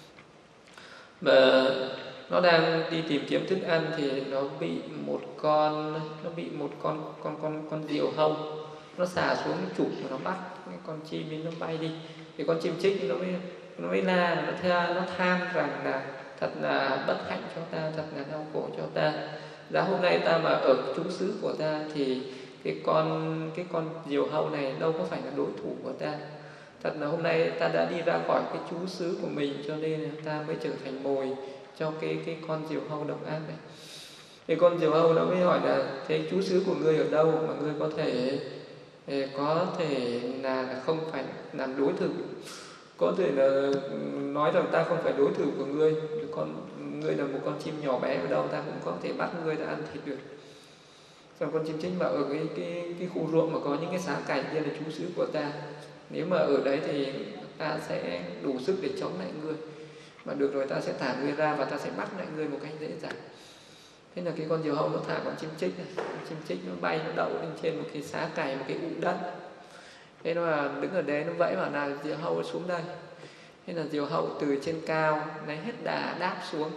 và nó đang đi tìm kiếm thức ăn thì nó bị một con nó bị một con con con con diều hâu nó xà xuống chụp và nó bắt cái con chim ấy, nó bay đi. Thì con chim chích nó mới nó mới la, nó tha, nó than rằng là thật là bất hạnh cho ta, thật là đau khổ cho ta. Giá hôm nay ta mà ở trú xứ của ta thì cái con cái con diều hâu này đâu có phải là đối thủ của ta. Thật là hôm nay ta đã đi ra khỏi cái trú xứ của mình, cho nên là ta mới trở thành mồi cho cái cái con diều hâu độc ác này. Thì con diều hâu nó mới hỏi là thế trú xứ của ngươi ở đâu mà ngươi có thể có thể là không phải làm đối thủ, có thể là nói rằng ta không phải đối thủ của ngươi, con ngươi là một con chim nhỏ bé ở đâu ta cũng có thể bắt ngươi ra ăn thịt được. Xong con chim chích bảo ở cái cái cái khu ruộng mà có những cái xá cày kia là trú xứ của ta, nếu mà ở đấy thì ta sẽ đủ sức để chống lại ngươi, mà được rồi ta sẽ thả ngươi ra và ta sẽ bắt lại ngươi một cách dễ dàng. Thế là cái con diều hâu nó thả con chim chích này, con chim chích nó bay, nó đậu lên trên một cái xá cày, một cái ụ đất. Thế nó là đứng ở đấy, nó vẫy bảo là diều hâu xuống đây. Thế là diều hâu từ trên cao lấy hết đà đáp xuống,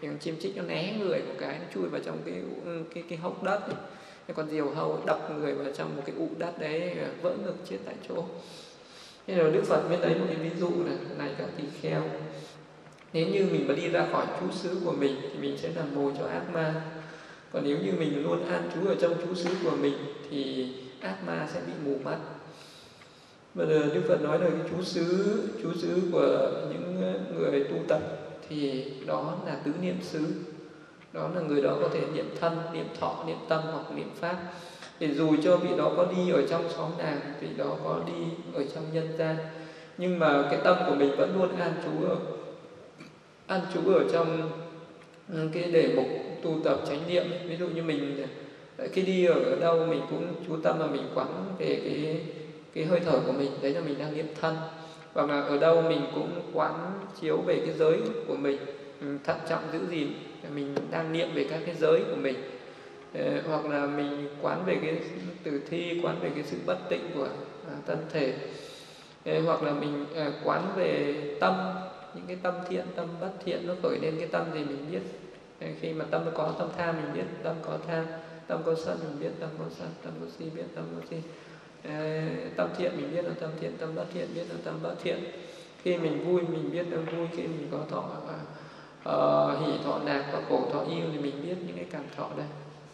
thì con chim chích nó né người một cái, nó chui vào trong cái cái cái hốc đất ấy. Con diều hâu đập người vào trong một cái ụ đất đấy, vỡ ngực chết tại chỗ. Thế rồi Đức Phật mới lấy một cái ví dụ này, này các tỳ kheo, nếu như mình mà đi ra khỏi trú xứ của mình thì mình sẽ làm mồi cho ác ma. Còn nếu như mình luôn an trú ở trong trú xứ của mình thì ác ma sẽ bị mù mắt. Bây giờ Đức Phật nói là cái trú xứ, trú xứ của những người tu tập thì đó là tứ niệm xứ. Đó là người đó có thể niệm thân, niệm thọ, niệm tâm hoặc niệm pháp. Thì dù cho vị đó có đi ở trong xóm nàng, vị đó có đi ở trong nhân gian, nhưng mà cái tâm của mình vẫn luôn an trú ở an trú ở trong cái đề mục tu tập chánh niệm. Ví dụ như mình khi đi ở đâu mình cũng chú tâm mà mình quán về cái cái hơi thở của mình, đấy là mình đang niệm thân. Hoặc là ở đâu mình cũng quán chiếu về cái giới của mình, thận trọng giữ gìn, mình đang niệm về các cái giới của mình. Hoặc là mình quán về cái tử thi, quán về cái sự bất tịnh của thân thể. Hoặc là mình quán về tâm, những cái tâm thiện, tâm bất thiện nó khởi lên cái tâm gì mình biết. Khi mà tâm có tâm tham mình biết tâm có tham, tâm có sân mình biết tâm có sân, tâm có si biết tâm có si. Tâm thiện mình biết là tâm thiện, tâm bất thiện biết là tâm bất thiện. Khi mình vui mình biết là vui, khi mình có thọ uh, hỷ thọ lạc và khổ thọ yêu thì mình biết những cái cảm thọ đây.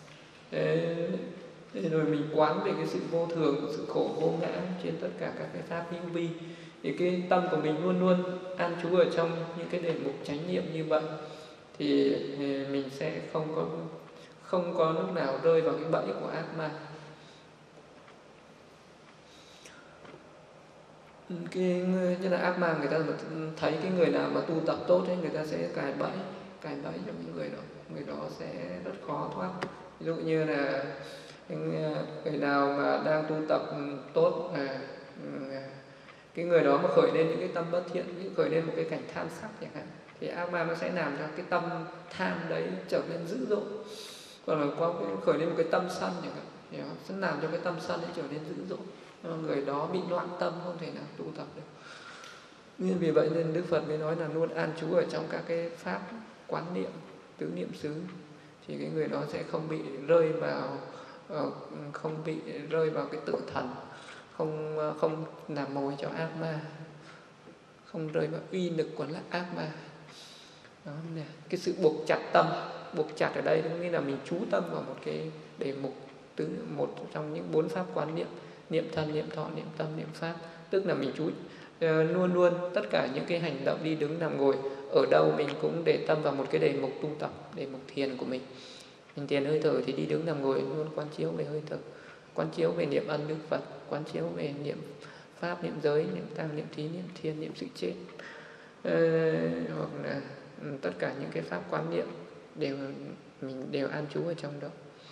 Thế rồi mình quán về cái sự vô thường, sự khổ vô ngã trên tất cả các cái pháp hữu vi, thì cái tâm của mình luôn luôn an trú ở trong những cái đề mục chánh niệm như vậy, thì mình sẽ không có không có lúc nào rơi vào cái bẫy của ác ma. Cái như là ác ma, người ta thấy cái người nào mà tu tập tốt ấy, người ta sẽ cài bẫy cài bẫy cho những người đó, người đó sẽ rất khó thoát. Ví dụ như là người nào mà đang tu tập tốt, là cái người đó mà khởi lên những cái tâm bất thiện, khởi lên một cái cảnh tham sắc chẳng hạn, thì ác ma nó sẽ làm cho cái tâm tham đấy trở nên dữ dội. Còn là có cái khởi lên một cái tâm sân chẳng hạn, thì nó sẽ làm cho cái tâm sân ấy trở nên dữ dội. Người đó bị loạn tâm, không thể nào tu tập được. Nên vì vậy nên Đức Phật mới nói là luôn an trú ở trong các cái pháp quán niệm, tứ niệm xứ, thì cái người đó sẽ không bị rơi vào không bị rơi vào cái tự thần, không không làm mồi cho ác ma, không rơi vào uy lực của ác ma. Đó, cái sự buộc chặt tâm, buộc chặt ở đây có nghĩa là mình chú tâm vào một cái đề mục, tứ một trong những bốn pháp quán niệm, niệm thân, niệm thọ, niệm tâm, niệm pháp. Tức là mình chú uh, luôn luôn tất cả những cái hành động đi đứng nằm ngồi ở đâu mình cũng để tâm vào một cái đề mục tu tập, đề mục thiền của mình. Mình thiền hơi thở thì đi đứng nằm ngồi luôn quán chiếu về hơi thở, quán chiếu về niệm ân Đức Phật, quán chiếu về niệm pháp, niệm giới, niệm tăng, niệm thí, niệm thiên, niệm sự chết. Uh, hoặc là um, tất cả những cái pháp quán niệm đều mình đều an trú ở trong đó.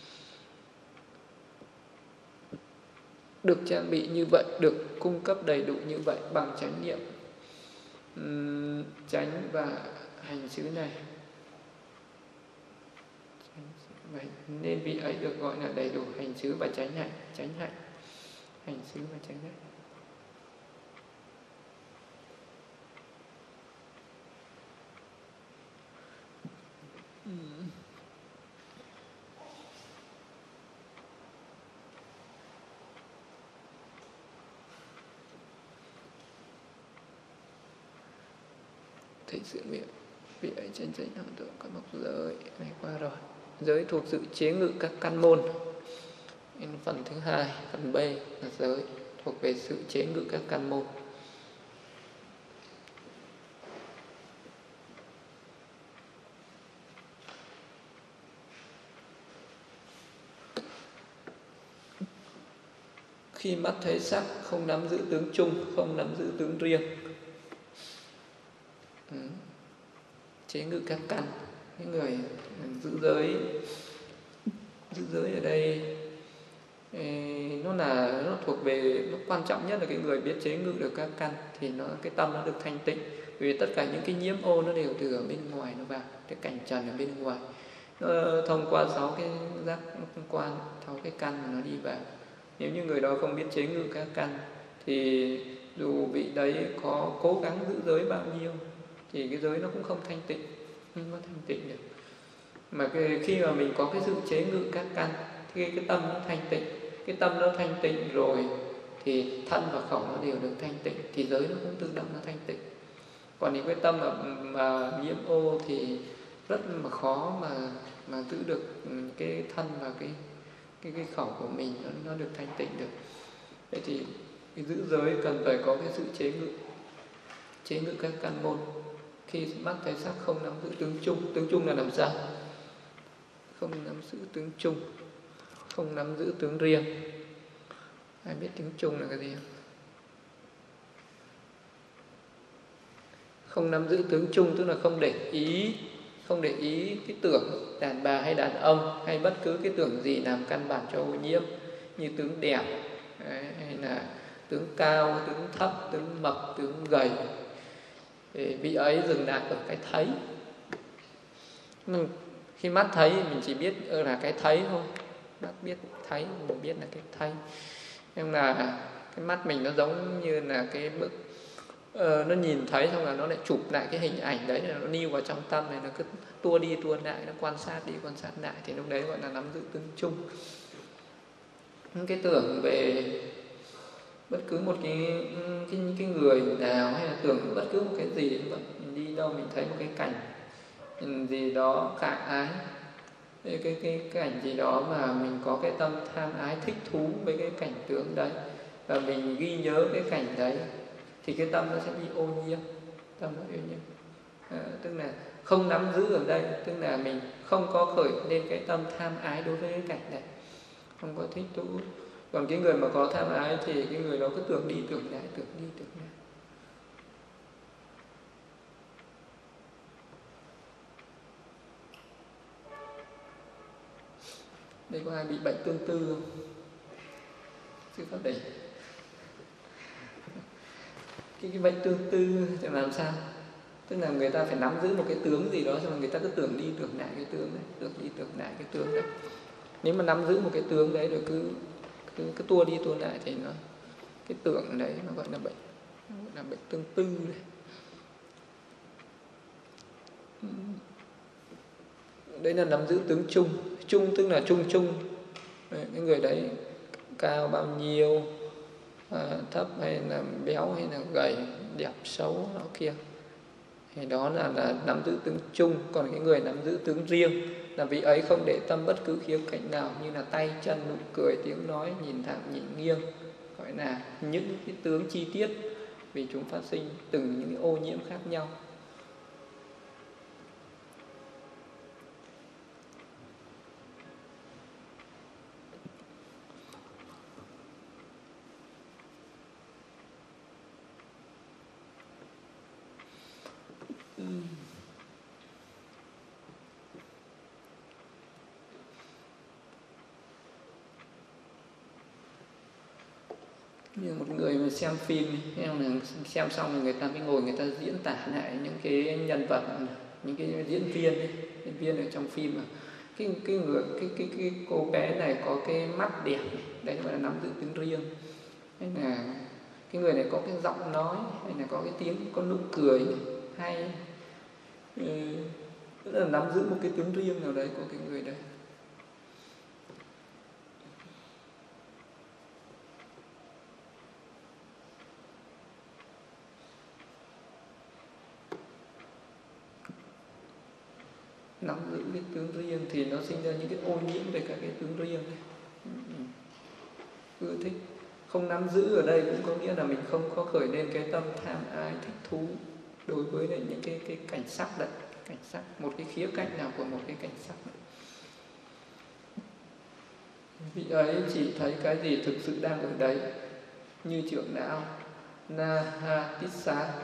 Được trang bị như vậy, được cung cấp đầy đủ như vậy bằng chánh niệm, uhm, chánh và hành xứ này. Vậy nên vị ấy được gọi là đầy đủ hành xứ và chánh hạnh, chánh hạnh, hành xứ và chánh hạnh. uhm. Thầy sự nguyện vị ấy chân chánh hưởng thụ các mộc giới này qua rồi. Giới thuộc sự chế ngự các căn môn. Phần thứ hai, phần B là giới thuộc về sự chế ngự các căn môn. Khi mắt thấy sắc không nắm giữ tướng chung, không nắm giữ tướng riêng. Ừ. Chế ngự các căn. Những người giữ giới, giữ giới ở đây nó là nó thuộc về, nó quan trọng nhất là cái người biết chế ngự được các căn thì nó cái tâm nó được thanh tịnh. Vì tất cả những cái nhiễm ô nó đều từ ở bên ngoài nó vào, cái cảnh trần ở bên ngoài, nó thông qua sáu cái giác quan, sáu cái căn mà nó đi vào. Nếu như người đó không biết chế ngự các căn thì dù vị đấy có cố gắng giữ giới bao nhiêu thì cái giới nó cũng không thanh tịnh. không có thanh tịnh được. Mà cái, khi mà mình có cái sự chế ngự các căn thì cái, cái tâm nó thanh tịnh, cái tâm nó thanh tịnh rồi thì thân và khẩu nó đều được thanh tịnh, thì giới nó cũng tự động nó thanh tịnh. Còn những cái tâm mà, mà nhiễm ô thì rất mà khó mà mà giữ được cái thân và cái cái cái khẩu của mình nó, nó được thanh tịnh được. Vậy thì cái giữ giới cần phải có cái sự chế ngự, chế ngự các căn môn. Khi mắt thấy sắc không nắm giữ tướng chung, tướng chung là làm sao? Không nắm giữ tướng chung, không nắm giữ tướng riêng. Ai biết tướng chung là cái gì không? Không nắm giữ tướng chung tức là không để ý, không để ý cái tưởng đàn bà hay đàn ông hay bất cứ cái tưởng gì làm căn bản cho ô nhiễm, như tướng đẹp đấy, hay là tướng cao, tướng thấp, tướng mập, tướng gầy. Thì vị ấy dừng lại ở cái thấy. Khi mắt thấy mình chỉ biết là cái thấy thôi, mắt biết thấy, mình biết là cái thấy. Nhưng là cái mắt mình nó giống như là cái bức uh, nó nhìn thấy xong là nó lại chụp lại cái hình ảnh đấy, là nó lưu vào trong tâm này, nó cứ tua đi tua lại, nó quan sát đi quan sát lại, thì lúc đấy gọi là nắm giữ tướng chung. Cái tưởng về bất cứ một cái cái, cái người nào hay là tưởng bất cứ một cái gì, mình đi đâu mình thấy một cái cảnh gì đó khả ái, cái, cái, cái cảnh gì đó mà mình có cái tâm tham ái thích thú với cái cảnh tượng đấy, và mình ghi nhớ cái cảnh đấy, thì cái tâm nó sẽ bị ô nhiễm, tâm nó ô nhiễm. À, tức là không nắm giữ ở đây, tức là mình không có khởi lên cái tâm tham ái đối với cái cảnh này, không có thích thú. Còn cái người mà có tham ái thì cái người đó cứ tưởng đi tưởng lại, tưởng đi tưởng lại. Đây có ai bị bệnh tương tư không? Sư Pháp Đỉnh. Cái, cái bệnh tương tư thì làm sao? Tức là người ta phải nắm giữ một cái tướng gì đó, xong rồi người ta cứ tưởng đi tưởng lại cái tướng đấy, tưởng đi tưởng lại cái tướng đấy. Nếu mà nắm giữ một cái tướng đấy rồi cứ cứ, cứ tua đi tua lại thì nó cái tưởng đấy nó gọi là bệnh, nó gọi là bệnh tương tư đấy. Đấy là nắm giữ tướng chung. Chung tức là chung chung. Đấy, cái người đấy cao bao nhiêu, à, thấp hay là béo hay là gầy, đẹp xấu đó kia, thì đó là, là nắm giữ tướng chung. Còn cái người nắm giữ tướng riêng là vị ấy không để tâm bất cứ khía cạnh nào, như là tay chân, nụ cười, tiếng nói, nhìn thẳng nhìn nghiêng, gọi là những cái tướng chi tiết, vì chúng phát sinh từng những cái ô nhiễm khác nhau. Như một người mà xem phim, xem xong thì người ta mới ngồi người ta diễn tả lại những cái nhân vật, những cái diễn viên ấy, diễn viên ở trong phim mà cái cái người cái cái cái cô bé này có cái mắt đẹp, đấy gọi là nắm giữ tiếng riêng. Hay là cái người này có cái giọng nói, hay là có cái tiếng, có nụ cười hay, tức là nắm giữ một cái tiếng riêng nào đấy của cái người đấy. Nắm giữ cái tướng riêng thì nó sinh ra những cái ô nhiễm về các cái tướng riêng này. Ưa thích. Không nắm giữ ở đây cũng có nghĩa là mình không có khởi lên cái tâm tham ái thích thú đối với lại những cái cái cảnh sắc đấy, cảnh sắc, một cái khía cạnh nào của một cái cảnh sắc đấy. Vị ấy chỉ thấy cái gì thực sự đang ở đấy, như trưởng não Nahatissa,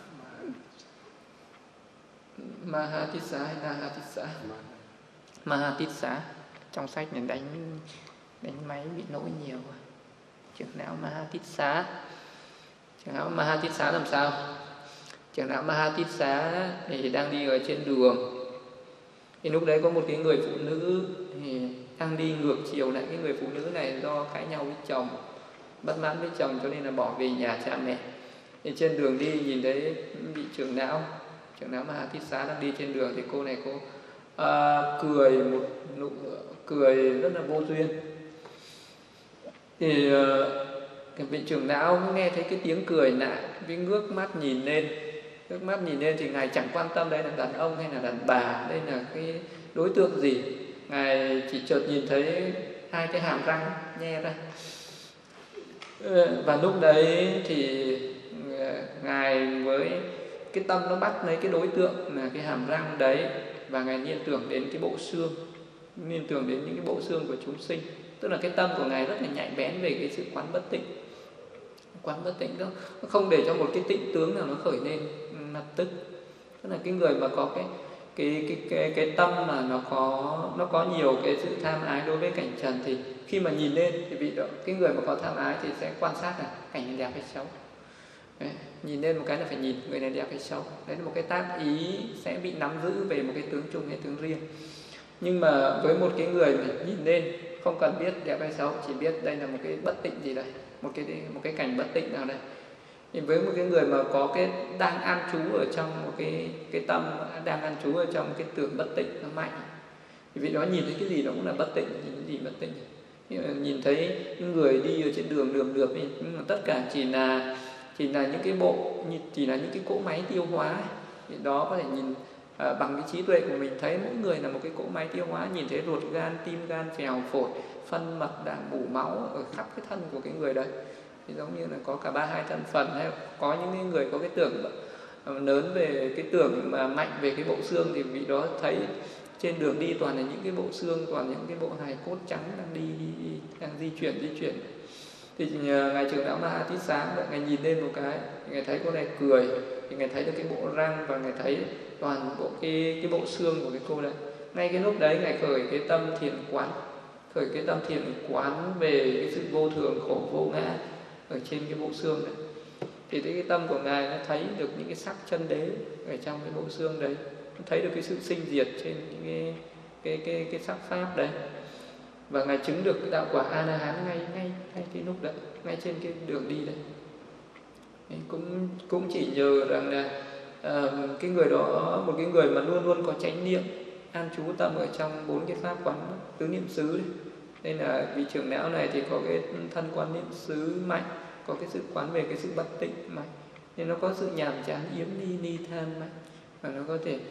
Mahatissa hay Nahatissa, Mahatissa. Trong sách này đánh đánh máy bị lỗi nhiều rồi. Trưởng não Mahatissa. Trưởng não Mahatissa làm sao? Trưởng não Mahatissa thì đang đi ở trên đường, thì lúc đấy có một cái người phụ nữ thì đang đi ngược chiều lại. Cái người phụ nữ này do cãi nhau với chồng, bất mãn với chồng cho nên là bỏ về nhà cha mẹ. Thì trên đường đi nhìn thấy vị trưởng não trưởng lão Mahathissa đang đi trên đường thì cô này cô à, cười một nụ cười rất là vô duyên. Thì à, cái vị trưởng lão nghe thấy cái tiếng cười lạ, cái ngước mắt nhìn lên, ngước mắt nhìn lên thì ngài chẳng quan tâm đây là đàn ông hay là đàn bà, đây là cái đối tượng gì. Ngài chỉ chợt nhìn thấy hai cái hàm răng nhe ra. Và lúc đấy thì ngài với cái tâm nó bắt lấy cái đối tượng là cái hàm răng đấy, và ngài liên tưởng đến cái bộ xương, liên tưởng đến những cái bộ xương của chúng sinh. Tức là cái tâm của ngài rất là nhạy bén về cái sự quán bất tịnh. Quán bất tịnh đó, nó không để cho một cái tịnh tướng nào nó khởi lên lập tức. Tức là cái người mà có cái cái cái cái cái tâm mà nó có nó có nhiều cái sự tham ái đối với cảnh trần, thì khi mà nhìn lên thì vị đó, cái người mà có tham ái thì sẽ quan sát là cảnh này đẹp hay xấu. Đấy, nhìn lên một cái là phải nhìn người này đẹp hay xấu. Đấy là một cái tác ý sẽ bị nắm giữ về một cái tướng chung hay tướng riêng. Nhưng mà với một cái người mà nhìn lên không cần biết đẹp hay xấu, chỉ biết đây là một cái bất tịnh gì đây, một cái một cái cảnh bất tịnh nào đây. Thì với một cái người mà có cái đang an trú ở trong một cái cái tâm đang an trú ở trong cái tưởng bất tịnh nó mạnh, thì vị đó nhìn thấy cái gì đó cũng là bất tịnh, nhìn cái gì bất tịnh. Nhìn thấy những người đi ở trên đường đường được, nhưng mà tất cả chỉ là chỉ là những cái bộ chỉ là những cái cỗ máy tiêu hóa. Thì đó có thể nhìn à, bằng cái trí tuệ của mình thấy mỗi người là một cái cỗ máy tiêu hóa, nhìn thấy ruột gan, tim gan, phèo, phổi, phân, mật, đạm, mủ, máu ở khắp cái thân của cái người đấy. Thì giống như là có cả ba hai thân phần, hay có những người có cái tưởng lớn về cái tưởng mà mạnh về cái bộ xương, thì vị đó thấy trên đường đi toàn là những cái bộ xương, toàn những cái bộ hài cốt trắng đang đi, đi, đi đang di chuyển di chuyển. Thì ngài trưởng lão Mahathissa ngài nhìn lên một cái, ngài thấy cô này cười, thì ngài thấy được cái bộ răng và ngài thấy toàn bộ cái cái bộ xương của cái cô đấy. Ngay cái lúc đấy ngài khởi cái tâm thiện quán, khởi cái tâm thiện quán về cái sự vô thường khổ vô ngã ở trên cái bộ xương đấy. Thì cái tâm của ngài nó thấy được những cái sắc chân đế ở trong cái bộ xương đấy, nó thấy được cái sự sinh diệt trên những cái cái cái cái sắc pháp đấy. Và ngài chứng được cái đạo quả A La Hán ngay ngay ngay cái lúc đấy, ngay trên cái đường đi đấy. Đấy, cũng cũng chỉ nhờ rằng là uh, cái người đó, một cái người mà luôn luôn có chánh niệm, an trú tâm ở trong bốn cái pháp quán tứ niệm xứ đấy. Nên là vị trưởng lão này thì có cái thân quán niệm xứ mạnh, có cái sự quán về cái sự bất tịnh mạnh, nên nó có sự nhàm chán yếm ni ni than mạnh, và nó có thể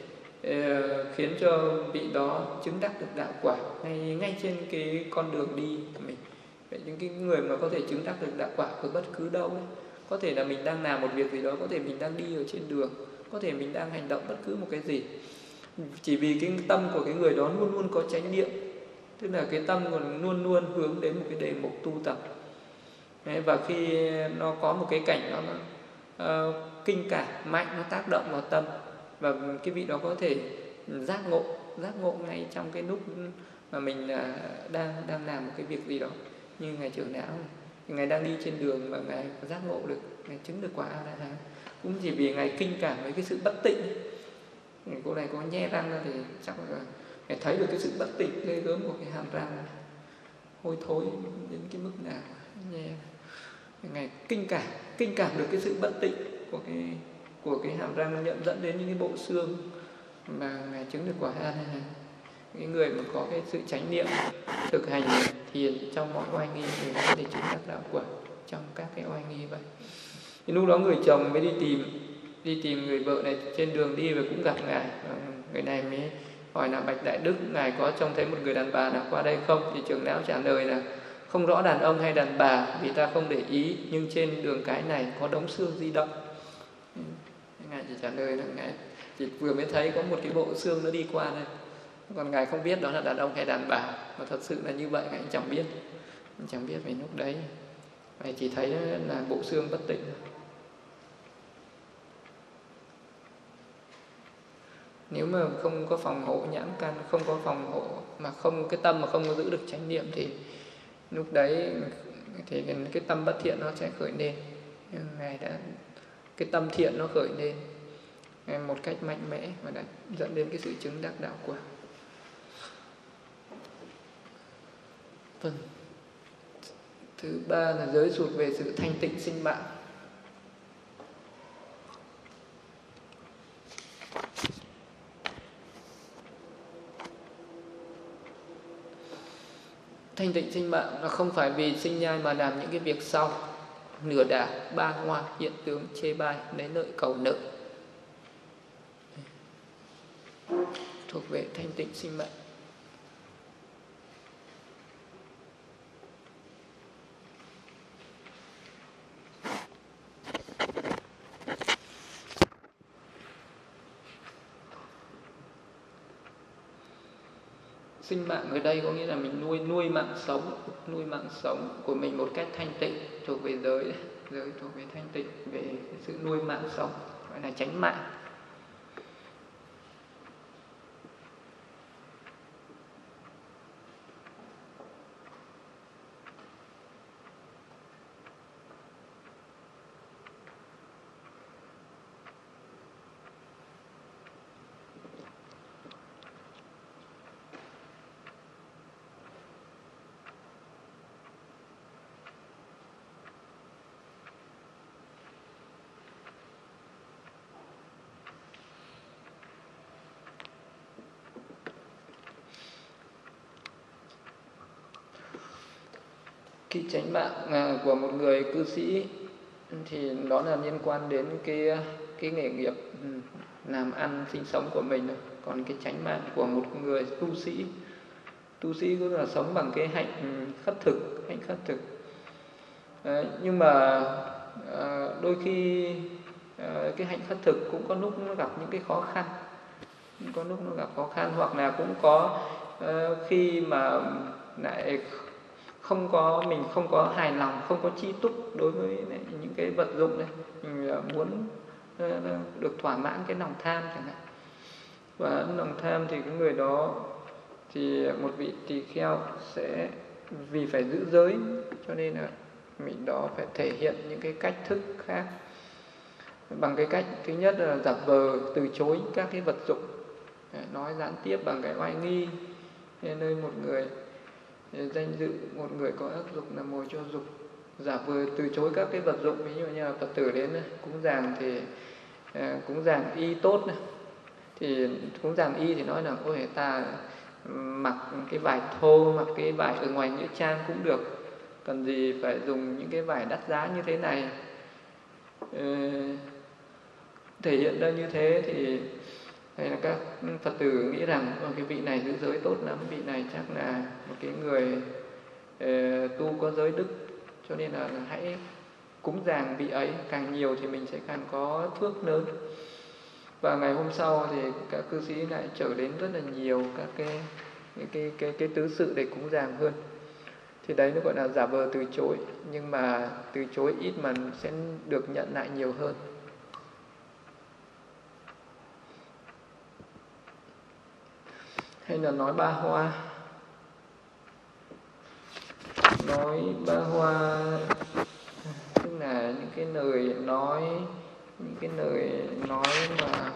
uh, khiến cho vị đó chứng đắc được đạo quả ngay ngay trên cái con đường đi của mình. Vậy những cái người mà có thể chứng đắc được đạo quả ở bất cứ đâu ấy, có thể là mình đang làm một việc gì đó, có thể mình đang đi ở trên đường, có thể mình đang hành động bất cứ một cái gì, chỉ vì cái tâm của cái người đó luôn luôn có chánh niệm, tức là cái tâm còn luôn luôn hướng đến một cái đề mục tu tập. Đấy, và khi nó có một cái cảnh nó, nó uh, kinh cảm mạnh, nó tác động vào tâm, và cái vị đó có thể giác ngộ, giác ngộ ngay trong cái lúc mà mình uh, đang đang làm một cái việc gì đó. Như ngài trưởng lão này, ngài đang đi trên đường mà ngài giác ngộ được, ngài chứng được quả A La Hán, cũng chỉ vì ngài kinh cảm với cái sự bất tịnh. Cô này có nhe răng ra thì chắc là ngài thấy được cái sự bất tịnh ghê gớm của cái hàm răng này, hôi thối đến cái mức nào nhe. Ngài kinh cảm kinh cảm được cái sự bất tịnh của cái của cái hàm răng, nhận dẫn đến những cái bộ xương mà ngài chứng được quả A La Hán. Cái người mà có cái sự chánh niệm, thực hành thiền trong mọi oai nghi thì có thể chứng đắc đạo quả trong các cái oai nghi vậy. Thì lúc đó người chồng mới đi tìm đi tìm người vợ này trên đường đi, và cũng gặp ngài. Người này mới hỏi là bạch đại đức, ngài có trông thấy một người đàn bà nào qua đây không? Thì trưởng lão trả lời là không rõ đàn ông hay đàn bà vì ta không để ý, nhưng trên đường cái này có đống xương di động. Ngài chỉ trả lời là ngài chỉ vừa mới thấy có một cái bộ xương nó đi qua đây, còn ngài không biết đó là đàn ông hay đàn bà. Mà thật sự là như vậy ngài chẳng biết, chẳng biết về lúc đấy, ngài chỉ thấy là bộ xương bất tịnh. Nếu mà không có phòng hộ nhãn căn, không có phòng hộ mà không cái tâm mà không có giữ được chánh niệm, thì lúc đấy thì cái, cái tâm bất thiện nó sẽ khởi lên. Nhưng ngài đã cái tâm thiện nó khởi lên một cách mạnh mẽ và đã dẫn đến cái sự chứng đắc đạo quả. Vâng. Thứ ba là giới thuộc về sự thanh tịnh sinh mạng. thanh tịnh sinh mạng nó không phải vì sinh nhai mà làm những cái việc sau, nửa đà, ba hoa, hiện tướng, chê bai, lấy lợi cầu nợ, thuộc về thanh tịnh sinh mạng. Sinh mạng ở đây có nghĩa là mình nuôi nuôi mạng sống, nuôi mạng sống của mình một cách thanh tịnh, thuộc về giới, giới thuộc về thanh tịnh, về sự nuôi mạng sống, gọi là chánh mạng. Cái chánh mạng của một người cư sĩ thì đó là liên quan đến cái cái nghề nghiệp làm ăn sinh sống của mình. Còn cái chánh mạng của một người tu sĩ, tu sĩ cũng là sống bằng cái hạnh khất thực, hạnh khất thực. Đấy, nhưng mà đôi khi cái hạnh khất thực cũng có lúc nó gặp những cái khó khăn, có lúc nó gặp khó khăn, hoặc là cũng có khi mà lại không có, mình không có hài lòng, không có chi túc đối với những cái vật dụng này, mình muốn được thỏa mãn cái lòng tham chẳng hạn. Và lòng tham thì cái người đó thì một vị tỳ kheo sẽ vì phải giữ giới, cho nên là mình đó phải thể hiện những cái cách thức khác, bằng cái cách thứ nhất là giả vờ từ chối các cái vật dụng, nói gián tiếp bằng cái oai nghi, nơi một người danh dự, một người có ác dục là mồi cho dục, giả vờ từ chối các cái vật dụng. Ví dụ như là Phật tử đến cúng dường thì cúng dường y tốt này, thì cúng dường y thì nói là ôi ta mặc cái vải thô, mặc cái vải ở ngoài nghĩa trang cũng được, cần gì phải dùng những cái vải đắt giá như thế này. Thể hiện ra như thế thì hay là các Phật tử nghĩ rằng cái vị này giữ giới tốt lắm, vị này chắc là một cái người uh, tu có giới đức, cho nên là hãy cúng dường vị ấy, càng nhiều thì mình sẽ càng có phước lớn. Và ngày hôm sau thì các cư sĩ lại trở đến rất là nhiều các cái cái cái cái, cái tứ sự để cúng dường hơn. Thì đấy nó gọi là giả vờ từ chối, nhưng mà từ chối ít mà sẽ được nhận lại nhiều hơn. Hay là nói ba hoa. Nói ba hoa tức là những cái lời nói, những cái lời nói mà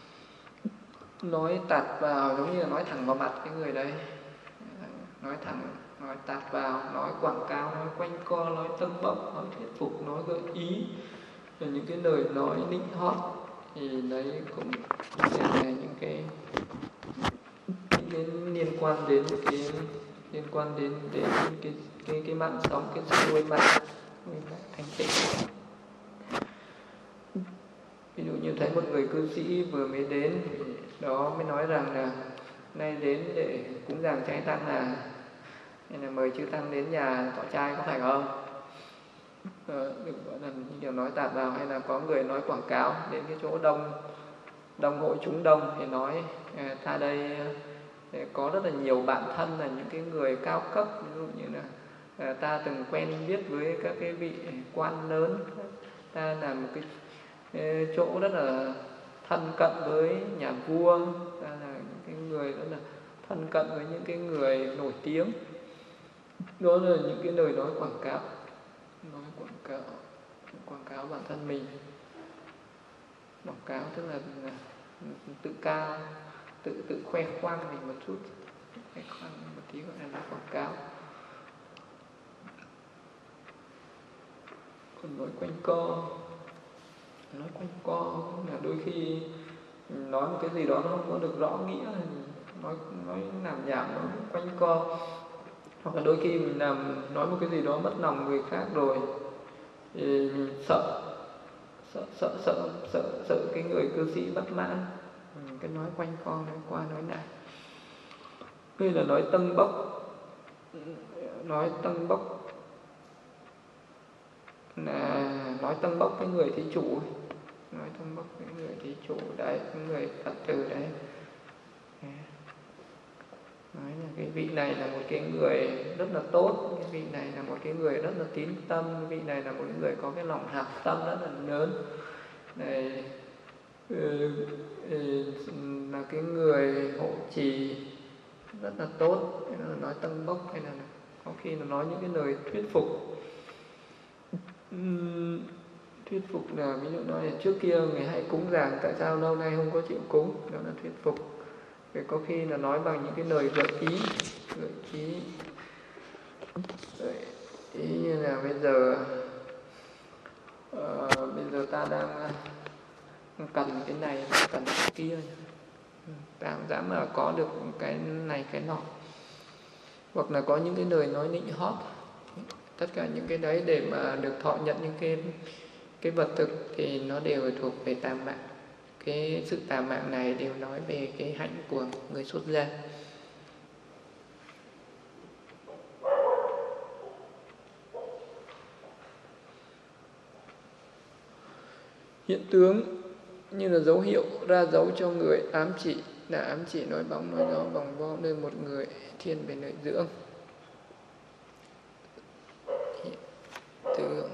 nói tạt vào, giống như là nói thẳng vào mặt cái người đấy, nói thẳng, nói tạt vào, nói quảng cáo, nói quanh co, nói tâng bốc, nói thuyết phục, nói gợi ý, rồi những cái lời nói nịnh hót, thì đấy cũng là những cái những liên quan đến cái liên quan đến đến cái cái cái mạng sống, cái sự nuôi mạng, nuôi mạng thanh tịnh. Ví dụ như thấy một người cư sĩ vừa mới đến, đó mới nói rằng là nay đến để cúng dường trai tăng là nên là mời chư tăng đến nhà tỏ trai có phải không? Ờ, đừng gọi là như kiểu nói tạt vào. Hay là có người nói quảng cáo đến cái chỗ đông đông hội chúng đông thì nói ta đây có rất là nhiều bạn thân là những cái người cao cấp, ví dụ như là ta từng quen biết với các cái vị quan lớn, ta là một cái chỗ rất là thân cận với nhà vua, ta là những cái người rất là thân cận với những cái người nổi tiếng. Đó là những cái lời nói quảng cáo, nói quảng cáo, quảng cáo bản thân mình. Quảng cáo tức là, là tự cao, tự tự khoe khoang mình một chút, khoe khoang một tí gọi là nói quảng cáo. Còn nói quanh co, nói quanh co là đôi khi nói một cái gì đó nó không có được rõ nghĩa, nói nói làm nhảm, nó quanh co. Hoặc là đôi khi mình làm nói một cái gì đó mất lòng người khác rồi thì mình sợ sợ sợ sợ sợ sợ cái người cư sĩ bất mãn, mình cứ nói quanh co, nói qua nói lại, hay là nói tâng bốc, nói tâng bốc là nói tâng bốc với người thí chủ, nói tâng bốc với người thí chủ đấy, với người Phật tử đấy, nói là cái vị này là một cái người rất là tốt, cái vị này là một cái người rất là tín tâm, cái vị này là một cái người có cái lòng hảo tâm rất là lớn này, ừ, ừ, là cái người hộ trì rất là tốt, hay là nói tân bốc, hay là có khi là nói những cái lời thuyết phục. Uhm, thuyết phục là ví dụ nói là trước kia người hay cúng dường, tại sao lâu nay không có chịu cúng, đó là thuyết phục. Thì có khi là nói bằng những cái lời gợi ý, gợi ý, gợi ý như là bây giờ uh, bây giờ ta đang cần cái này, cần cái kia, ta không dám mà có được cái này cái nọ, hoặc là có những cái lời nói nịnh hót, tất cả những cái đấy để mà được thọ nhận những cái cái vật thực thì nó đều thuộc về tà mạng. Cái sự tà mạng này đều nói về cái hạnh của người xuất gia. Hiện tướng như là dấu hiệu ra dấu cho người ám chỉ, là ám chỉ nói bóng nói gió vòng vo nơi một người thiên về nội dưỡng. Hiện tướng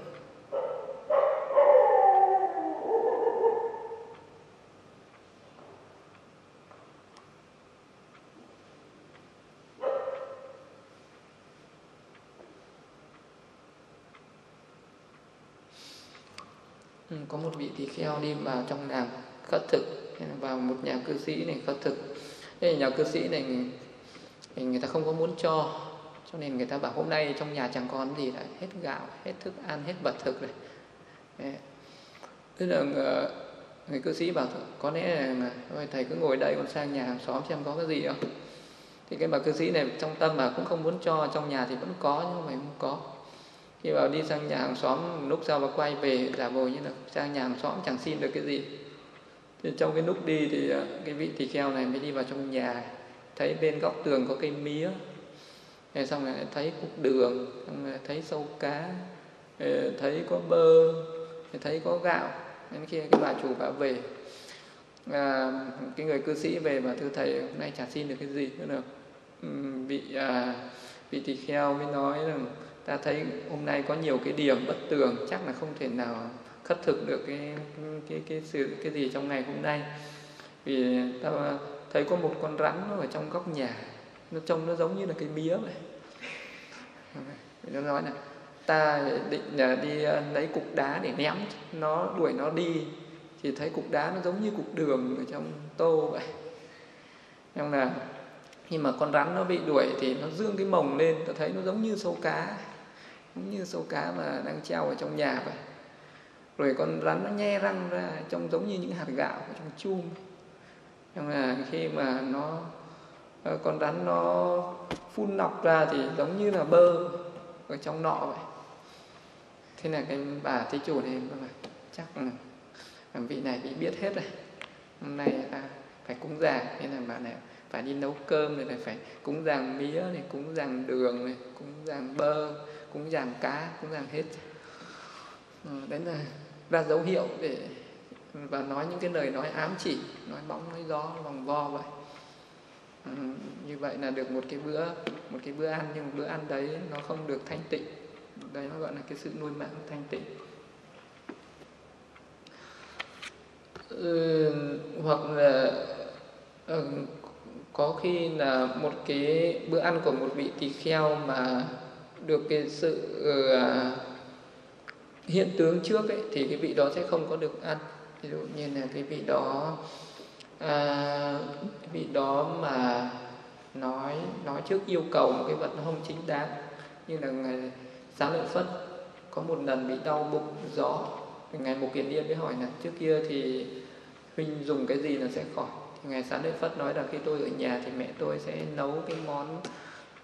ừ, có một vị tỳ kheo đi vào trong làng khất thực, vào một nhà cư sĩ này khất thực. Thế nhà cư sĩ này thì người ta không có muốn cho, cho nên người ta bảo hôm nay trong nhà chẳng còn gì, đã hết gạo, hết thức ăn, hết vật thực rồi. Tức là người cư sĩ bảo có lẽ là thôi thầy cứ ngồi đây, còn sang nhà hàng xóm xem có cái gì không. Thì cái bà cư sĩ này trong tâm mà cũng không muốn cho, trong nhà thì vẫn có nhưng mà không có. Khi vào đi sang nhà hàng xóm, lúc sau bà quay về giả vờ như là sang nhà hàng xóm chẳng xin được cái gì. Thì trong cái lúc đi thì cái vị tỳ kheo này mới đi vào trong nhà, thấy bên góc tường có cây mía, rồi xong rồi thấy cục đường, xong rồi thấy sâu cá, thấy có bơ, thấy có gạo. Đến khi cái bà chủ bà về, à, cái người cư sĩ về và thưa thầy hôm nay chả xin được cái gì nữa. Vị à, vị tỳ kheo mới nói rằng ta thấy hôm nay có nhiều cái điểm bất tường, chắc là không thể nào khất thực được cái cái cái sự cái gì trong ngày hôm nay. Vì ta thấy có một con rắn nó ở trong góc nhà, nó trông nó giống như là cái mía vậy. Nó nói là ta định là đi lấy cục đá để ném nó, đuổi nó đi, thì thấy cục đá nó giống như cục đường ở trong tô vậy. Nhưng là khi mà con rắn nó bị đuổi thì nó dương cái mồng lên, ta thấy nó giống như sâu cá, giống như sâu cá mà đang treo ở trong nhà vậy. Rồi con rắn nó nhe răng ra, trông giống như những hạt gạo ở trong chum. Nhưng là khi mà nó con rắn nó phun nọc ra thì giống như là bơ ở trong nọ vậy. Thế là cái bà thí chủ này chắc là vị này bị biết hết rồi, hôm nay ta phải cúng dường, nên là bà này phải đi nấu cơm, rồi phải cúng dường mía này, cúng dường đường này, cúng dường bơ, cúng dường cá, cúng dường hết. Ừ, đấy là ra dấu hiệu để và nói những cái lời nói ám chỉ, nói bóng nói gió vòng vo vậy. Ừ, như vậy là được một cái bữa một cái bữa ăn, nhưng mà bữa ăn đấy nó không được thanh tịnh. Đây nó gọi là cái sự nuôi mạng thanh tịnh. Ừ, hoặc là ừ, có khi là một cái bữa ăn của một vị tỳ kheo mà được cái sự uh, hiện tướng trước ấy, thì cái vị đó sẽ không có được ăn. Ví dụ như là cái vị đó à, cái vị đó mà nói nói trước yêu cầu một cái vật nó không chính đáng, như là ngài Xá Lợi Phất có một lần bị đau bụng gió, ngài Mục Kiền Liên mới hỏi là trước kia thì huynh dùng cái gì là sẽ khỏi. Thì ngài Xá Lợi Phất nói là khi tôi ở nhà thì mẹ tôi sẽ nấu cái món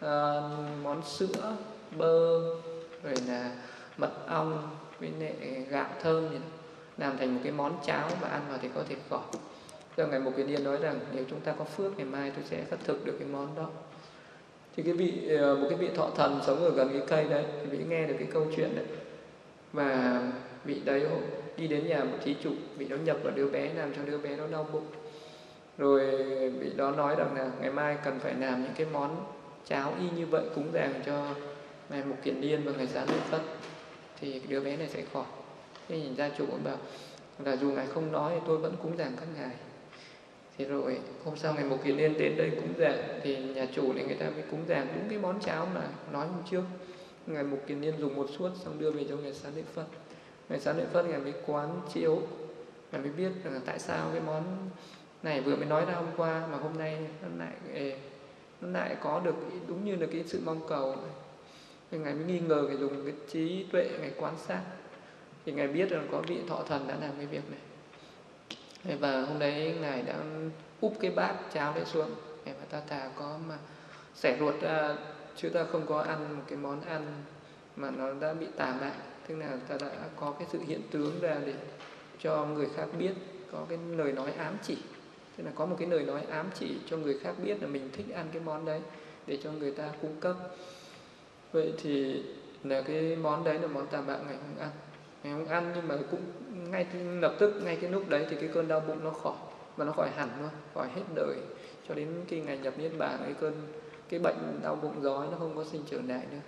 uh, món sữa, bơ, rồi là mật ong với lại gạo thơm gì đó, làm thành một cái món cháo và ăn vào thì có thể khỏi. Rồi Ngài Mục Kiền Liên nói rằng nếu chúng ta có phước ngày mai tôi sẽ khất thực được cái món đó. Thì cái vị một cái vị thọ thần sống ở gần cái cây đấy thì vị nghe được cái câu chuyện đấy, và vị đấy đi đến nhà một thí chủ, vị đó nhập vào đứa bé làm cho đứa bé nó đau bụng. Rồi vị đó nói rằng là ngày mai cần phải làm những cái món cháo y như vậy cúng dường cho Ngài Mục Kiền Liên và Ngài Xá Lợi Phất thì đứa bé này sẽ khỏi. Thế nhìn gia chủ cũng bảo là dù ngài không nói thì tôi vẫn cúng dường các ngài. Thì rồi hôm sau Ngài Mục Kiền Liên đến đây cúng dường thì nhà chủ này người ta mới cúng dường đúng cái món cháo mà nói hôm trước. Ngài Mục Kiền Liên dùng một suất xong đưa về cho Ngài Xá Lợi Phất. Ngài Xá Lợi Phất ngài mới quán chiếu, ngài mới biết là tại sao cái món này vừa mới nói ra hôm qua mà hôm nay nó lại nó lại có được đúng như là cái sự mong cầu. Thì ngài mới nghi ngờ, ngài dùng cái trí tuệ ngài quan sát thì ngài biết rằng có vị thọ thần đã làm cái việc này. Và hôm đấy ngài đã úp cái bát cháo đấy xuống, ngài bảo ta thà có mà xẻ ruột ra chứ ta không có ăn một cái món ăn mà nó đã bị tà bại, tức là ta đã có cái sự hiện tướng ra để cho người khác biết, có cái lời nói ám chỉ, tức là có một cái lời nói ám chỉ cho người khác biết là mình thích ăn cái món đấy để cho người ta cung cấp. Vậy thì là cái món đấy là món tà bạo, ngài không ăn. Ngài không ăn nhưng mà cũng ngay lập tức ngay cái lúc đấy thì cái cơn đau bụng nó khỏi, và nó khỏi hẳn luôn, khỏi hết đời cho đến khi ngài nhập niết bàn. Cái cơn cái bệnh đau bụng giói nó không có sinh trở lại nữa.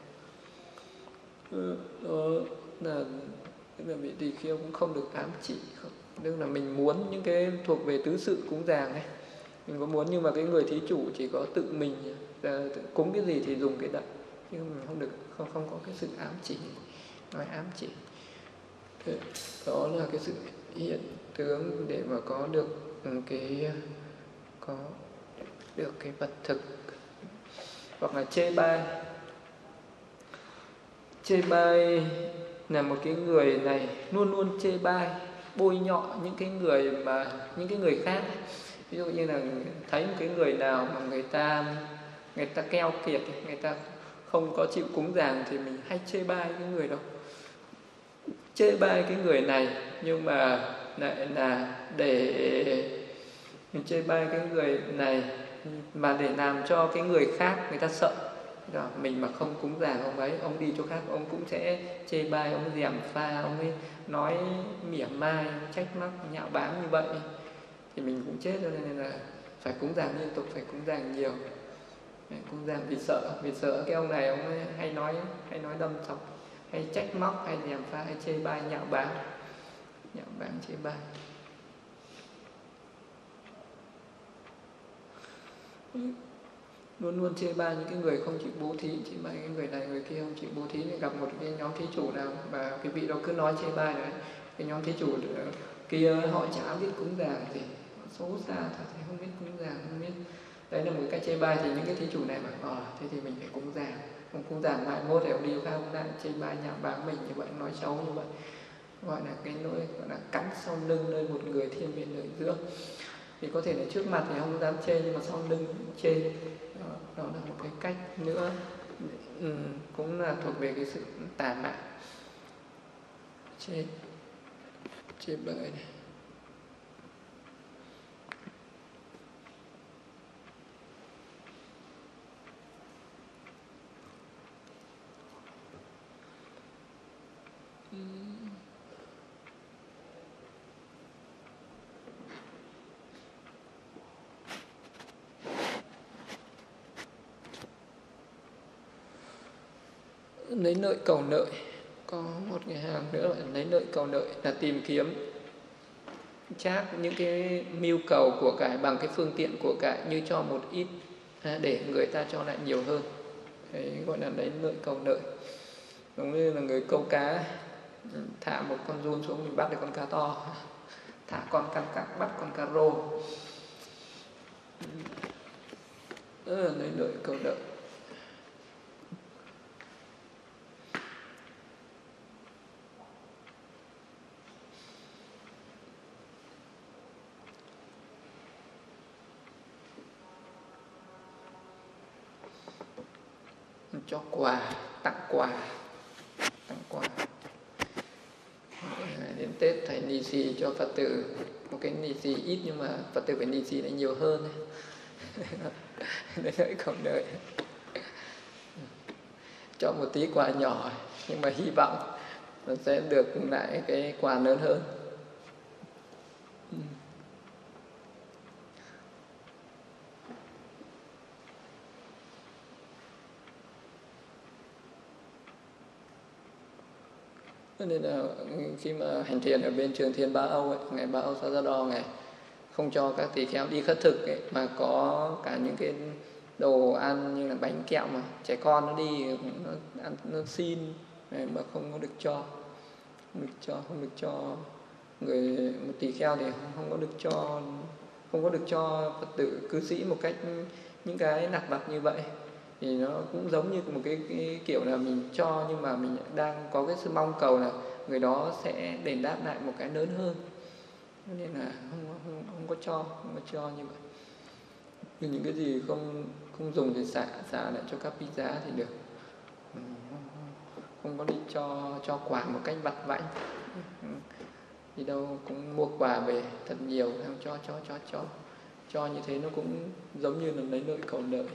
Ừ, đó là tức là vị tỳ kheo cũng không được ám chỉ, không, tức là mình muốn những cái thuộc về tứ sự cúng dường ấy, mình có muốn, nhưng mà cái người thí chủ chỉ có tự mình cúng cái gì thì dùng cái đấy, chứ mình không được không không có cái sự ám chỉ, nói ám chỉ. Thế, đó là cái sự hiện tướng để mà có được cái có được cái vật thực. Hoặc là chê bai. Chê bai là một cái người này luôn luôn chê bai, bôi nhọ những cái người mà những cái người khác. Ví dụ như là thấy một cái người nào mà người ta người ta keo kiệt, người ta không có chịu cúng dường thì mình hay chê bai cái người đó, chê bai cái người này, nhưng mà lại là để mình chê bai cái người này mà để làm cho cái người khác người ta sợ. Đó, mình mà không cúng dường ông ấy, ông đi chỗ khác ông cũng sẽ chê bai, ông gièm pha, ông ấy nói mỉa mai, trách móc, nhạo báng như vậy thì mình cũng chết. Cho nên là phải cúng dường liên tục, phải cúng dường nhiều. Cúng dường vì sợ, vì sợ cái ông này ông ấy hay nói hay nói đâm chọc, hay trách móc, hay gièm pha, hay chê bai, nhạo báng, nhạo báng, chê bai. Luôn luôn chê bai những cái người không chịu bố thí, chê bai cái người này người kia không chịu bố thí. Thì gặp một cái nhóm thí chủ nào mà cái vị đó cứ nói chê bai đấy, cái nhóm thí chủ kia họ chả biết cúng dường gì, xấu xa thật, thì không biết cúng dường, không biết. Đấy là một cái chê bai. Thì những cái thí chủ này bảo ờ thế thì mình phải cúng dường, không cúng dường mai mốt thì ông đi khác ông lại chê bai nhạo báng mình như vậy, nói xấu như vậy, gọi là cái nỗi gọi là cắn sau lưng nơi một người thiên viên lợi dưỡng. Thì có thể là trước mặt thì không dám chê, nhưng mà sau lưng chê. Đó, đó là một cái cách nữa, ừ, cũng là thuộc về cái sự tà mạn, chê chê bậy này. Lấy lợi cầu lợi. Có một cái hàng nữa là lấy lợi cầu lợi, là tìm kiếm trác những cái mưu cầu của cải bằng cái phương tiện của cải, như cho một ít để người ta cho lại nhiều hơn. Đấy gọi là lấy lợi cầu lợi. Giống như là người câu cá, thả một con giun xuống mình bắt được con cá to, thả con cá cặp bắt con cá rô. Đó là lấy lợi cầu lợi. cho quà, tặng quà, tặng quà. Đến Tết thầy lì xì cho Phật tử, một cái lì xì ít nhưng mà Phật tử phải lì xì lại nhiều hơn. Đấy lợi cầu đợi. Cho một tí quà nhỏ nhưng mà hy vọng nó sẽ được lại cái quà lớn hơn. Nên là khi mà hành thiền ở bên trường Thiền Ba Âu ấy, Ngài Ba Âu Sa Gia Đo Ngài không cho các tỳ kheo đi khất thực ấy, mà có cả những cái đồ ăn như là bánh kẹo mà trẻ con nó đi nó ăn, nó xin mà không có được cho, không được cho, không được cho người một tỳ kheo thì không, không có được cho, không có được cho Phật tử cư sĩ một cách những cái lặt vặt như vậy. Thì nó cũng giống như một cái, cái kiểu là mình cho nhưng mà mình đang có cái sự mong cầu là người đó sẽ đền đáp lại một cái lớn hơn, nên là không, không, không có cho, không có cho như vậy. Nhưng những cái gì không không dùng thì xả xả lại cho các bi giá thì được, không có đi cho cho quà một cách vặt vãnh. Đi đâu cũng mua quà về thật nhiều, không cho cho cho cho cho như thế nó cũng giống như là lấy lợi cầu lợi.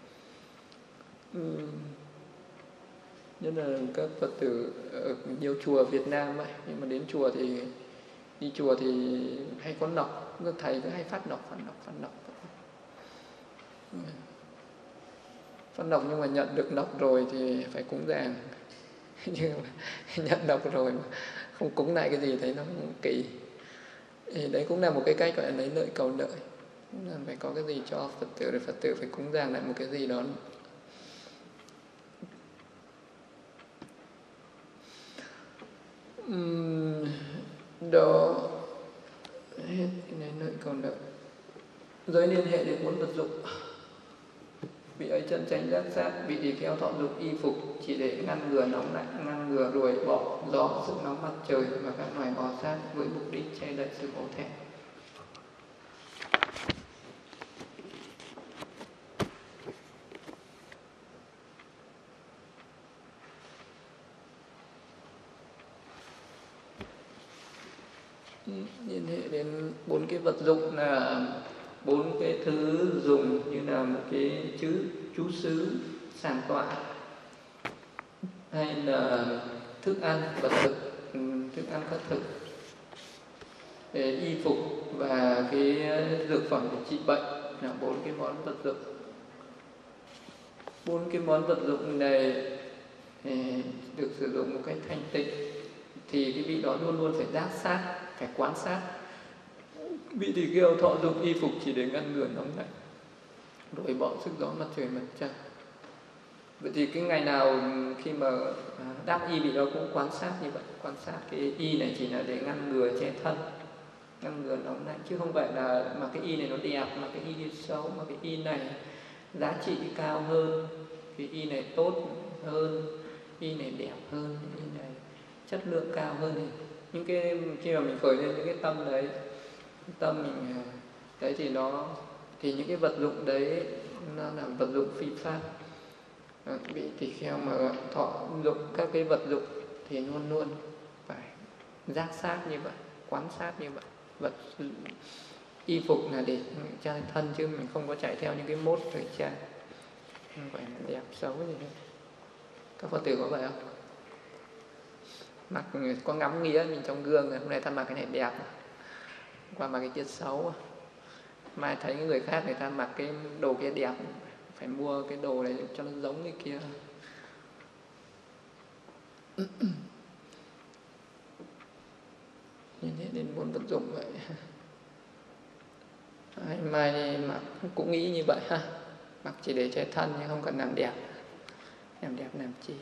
Uhm. Nên là các Phật tử ở nhiều chùa Việt Nam ấy, nhưng mà đến chùa thì đi chùa thì hay có nọc, thầy cứ hay phát nọc, phát nọc, phát nọc, phát nọc nhưng mà nhận được nọc rồi thì phải cúng dường. Nhưng mà nhận nọc rồi mà không cúng lại cái gì thấy nó cũng kỳ. Thì đấy cũng là một cái cách gọi là lấy lợi cầu lợi, là phải có cái gì cho Phật tử để Phật tử phải cúng dường lại một cái gì đó. Uhm, đó hết cái này lợi còn lợi. Giới liên hệ đến bốn vật dụng. Vị ấy chân chánh giác sát, vị tỳ kheo thọ dụng y phục chỉ để ngăn ngừa nóng lạnh, ngăn ngừa ruồi bọ gió, sự nóng mặt trời và các loài bò sát với mục đích che đậy sự hổ thẹn. Liên hệ đến bốn cái vật dụng là bốn cái thứ dùng như là một cái chữ chú xứ, sàn tọa, hay là thức ăn vật thực, thức ăn khất thực, y phục và cái dược phẩm để trị bệnh là bốn cái món vật dụng. Bốn cái món vật dụng này được sử dụng một cách thanh tịnh thì cái vị đó luôn luôn phải giác sát, phải quan sát. Vị tỳ kheo thọ dụng y phục chỉ để ngăn ngừa nóng lạnh, rồi bỏ sức gió mặt trời mặt trăng. Vậy thì cái ngày nào khi mà đắp y vị đó cũng quan sát như vậy, quan sát cái y này chỉ là để ngăn ngừa che thân, ngăn ngừa nóng lạnh, chứ không phải là mà cái y này nó đẹp, mà cái y xấu, mà cái y này giá trị cao hơn, cái y này tốt hơn, y này đẹp hơn, y này chất lượng cao hơn. Thì những cái khi mà mình khởi lên những cái tâm đấy, tâm mình đấy thì nó thì những cái vật dụng đấy nó là vật dụng phi pháp. Vị tỳ kheo mà thọ dụng các cái vật dụng thì luôn luôn phải giác sát như vậy, quan sát như vậy. Vật y phục là để che thân chứ mình không có chạy theo những cái mốt thời trang, không phải là đẹp xấu gì hết. Các Phật tử có vậy không? Mặc có ngắm nghía mình trong gương rồi, hôm nay ta mặc cái này đẹp, qua mặc cái kia xấu, mai thấy những người khác người ta mặc cái đồ kia đẹp, phải mua cái đồ này cho nó giống cái kia. Nhìn thấy đến bốn vật dụng vậy. Ai mai mặc cũng nghĩ như vậy ha, mặc chỉ để che thân nhưng không cần làm đẹp, làm đẹp làm chi.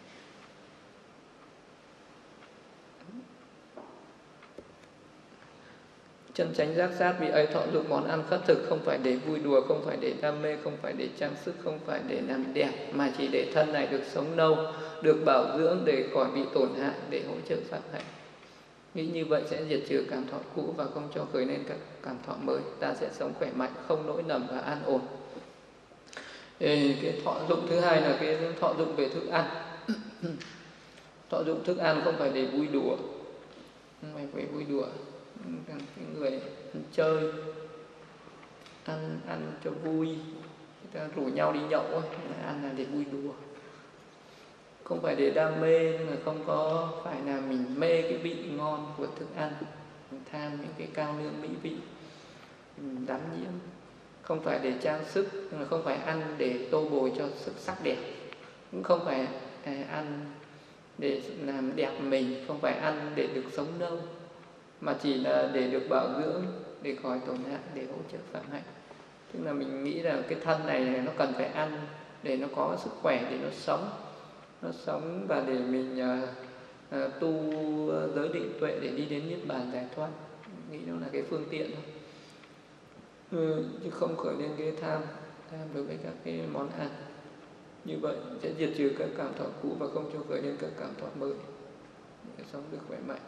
Chân chánh giác sát, vị ấy thọ dụng món ăn khất thực không phải để vui đùa, không phải để đam mê, không phải để trang sức, không phải để làm đẹp, mà chỉ để thân này được sống lâu, được bảo dưỡng để khỏi bị tổn hại, để hỗ trợ pháp hạnh. Nghĩ như vậy sẽ diệt trừ cảm thọ cũ và không cho khởi lên các cảm thọ mới. Ta sẽ sống khỏe mạnh, không nỗi lầm và an ổn. Thì cái thọ dụng thứ hai là cái thọ dụng về thức ăn. Thọ dụng thức ăn không phải để vui đùa, không phải phải vui đùa. Cái người ăn chơi, ăn ăn cho vui, người ta rủ nhau đi nhậu ấy, ăn là để vui đùa, không phải để đam mê, nhưng mà không có phải là mình mê cái vị ngon của thức ăn, mình tham những cái cao nương mỹ vị, mình đắm nhiễm. Không phải để trang sức, nhưng mà không phải ăn để tô bồi cho sức sắc đẹp, cũng không phải ăn để làm đẹp mình, không phải ăn để được sống lâu, mà chỉ là để được bảo dưỡng, để khỏi tổn hại, để hỗ trợ phạm hạnh. Tức là mình nghĩ là cái thân này, này nó cần phải ăn để nó có sức khỏe, để nó sống, nó sống và để mình uh, uh, tu giới định tuệ để đi đến niết bàn giải thoát. Nghĩ đó là cái phương tiện thôi, ừ, chứ không khởi lên cái tham tham đối với các cái món ăn. Như vậy sẽ diệt trừ các cảm thọ cũ và không cho khởi lên các cảm thọ mới, để sống được khỏe mạnh.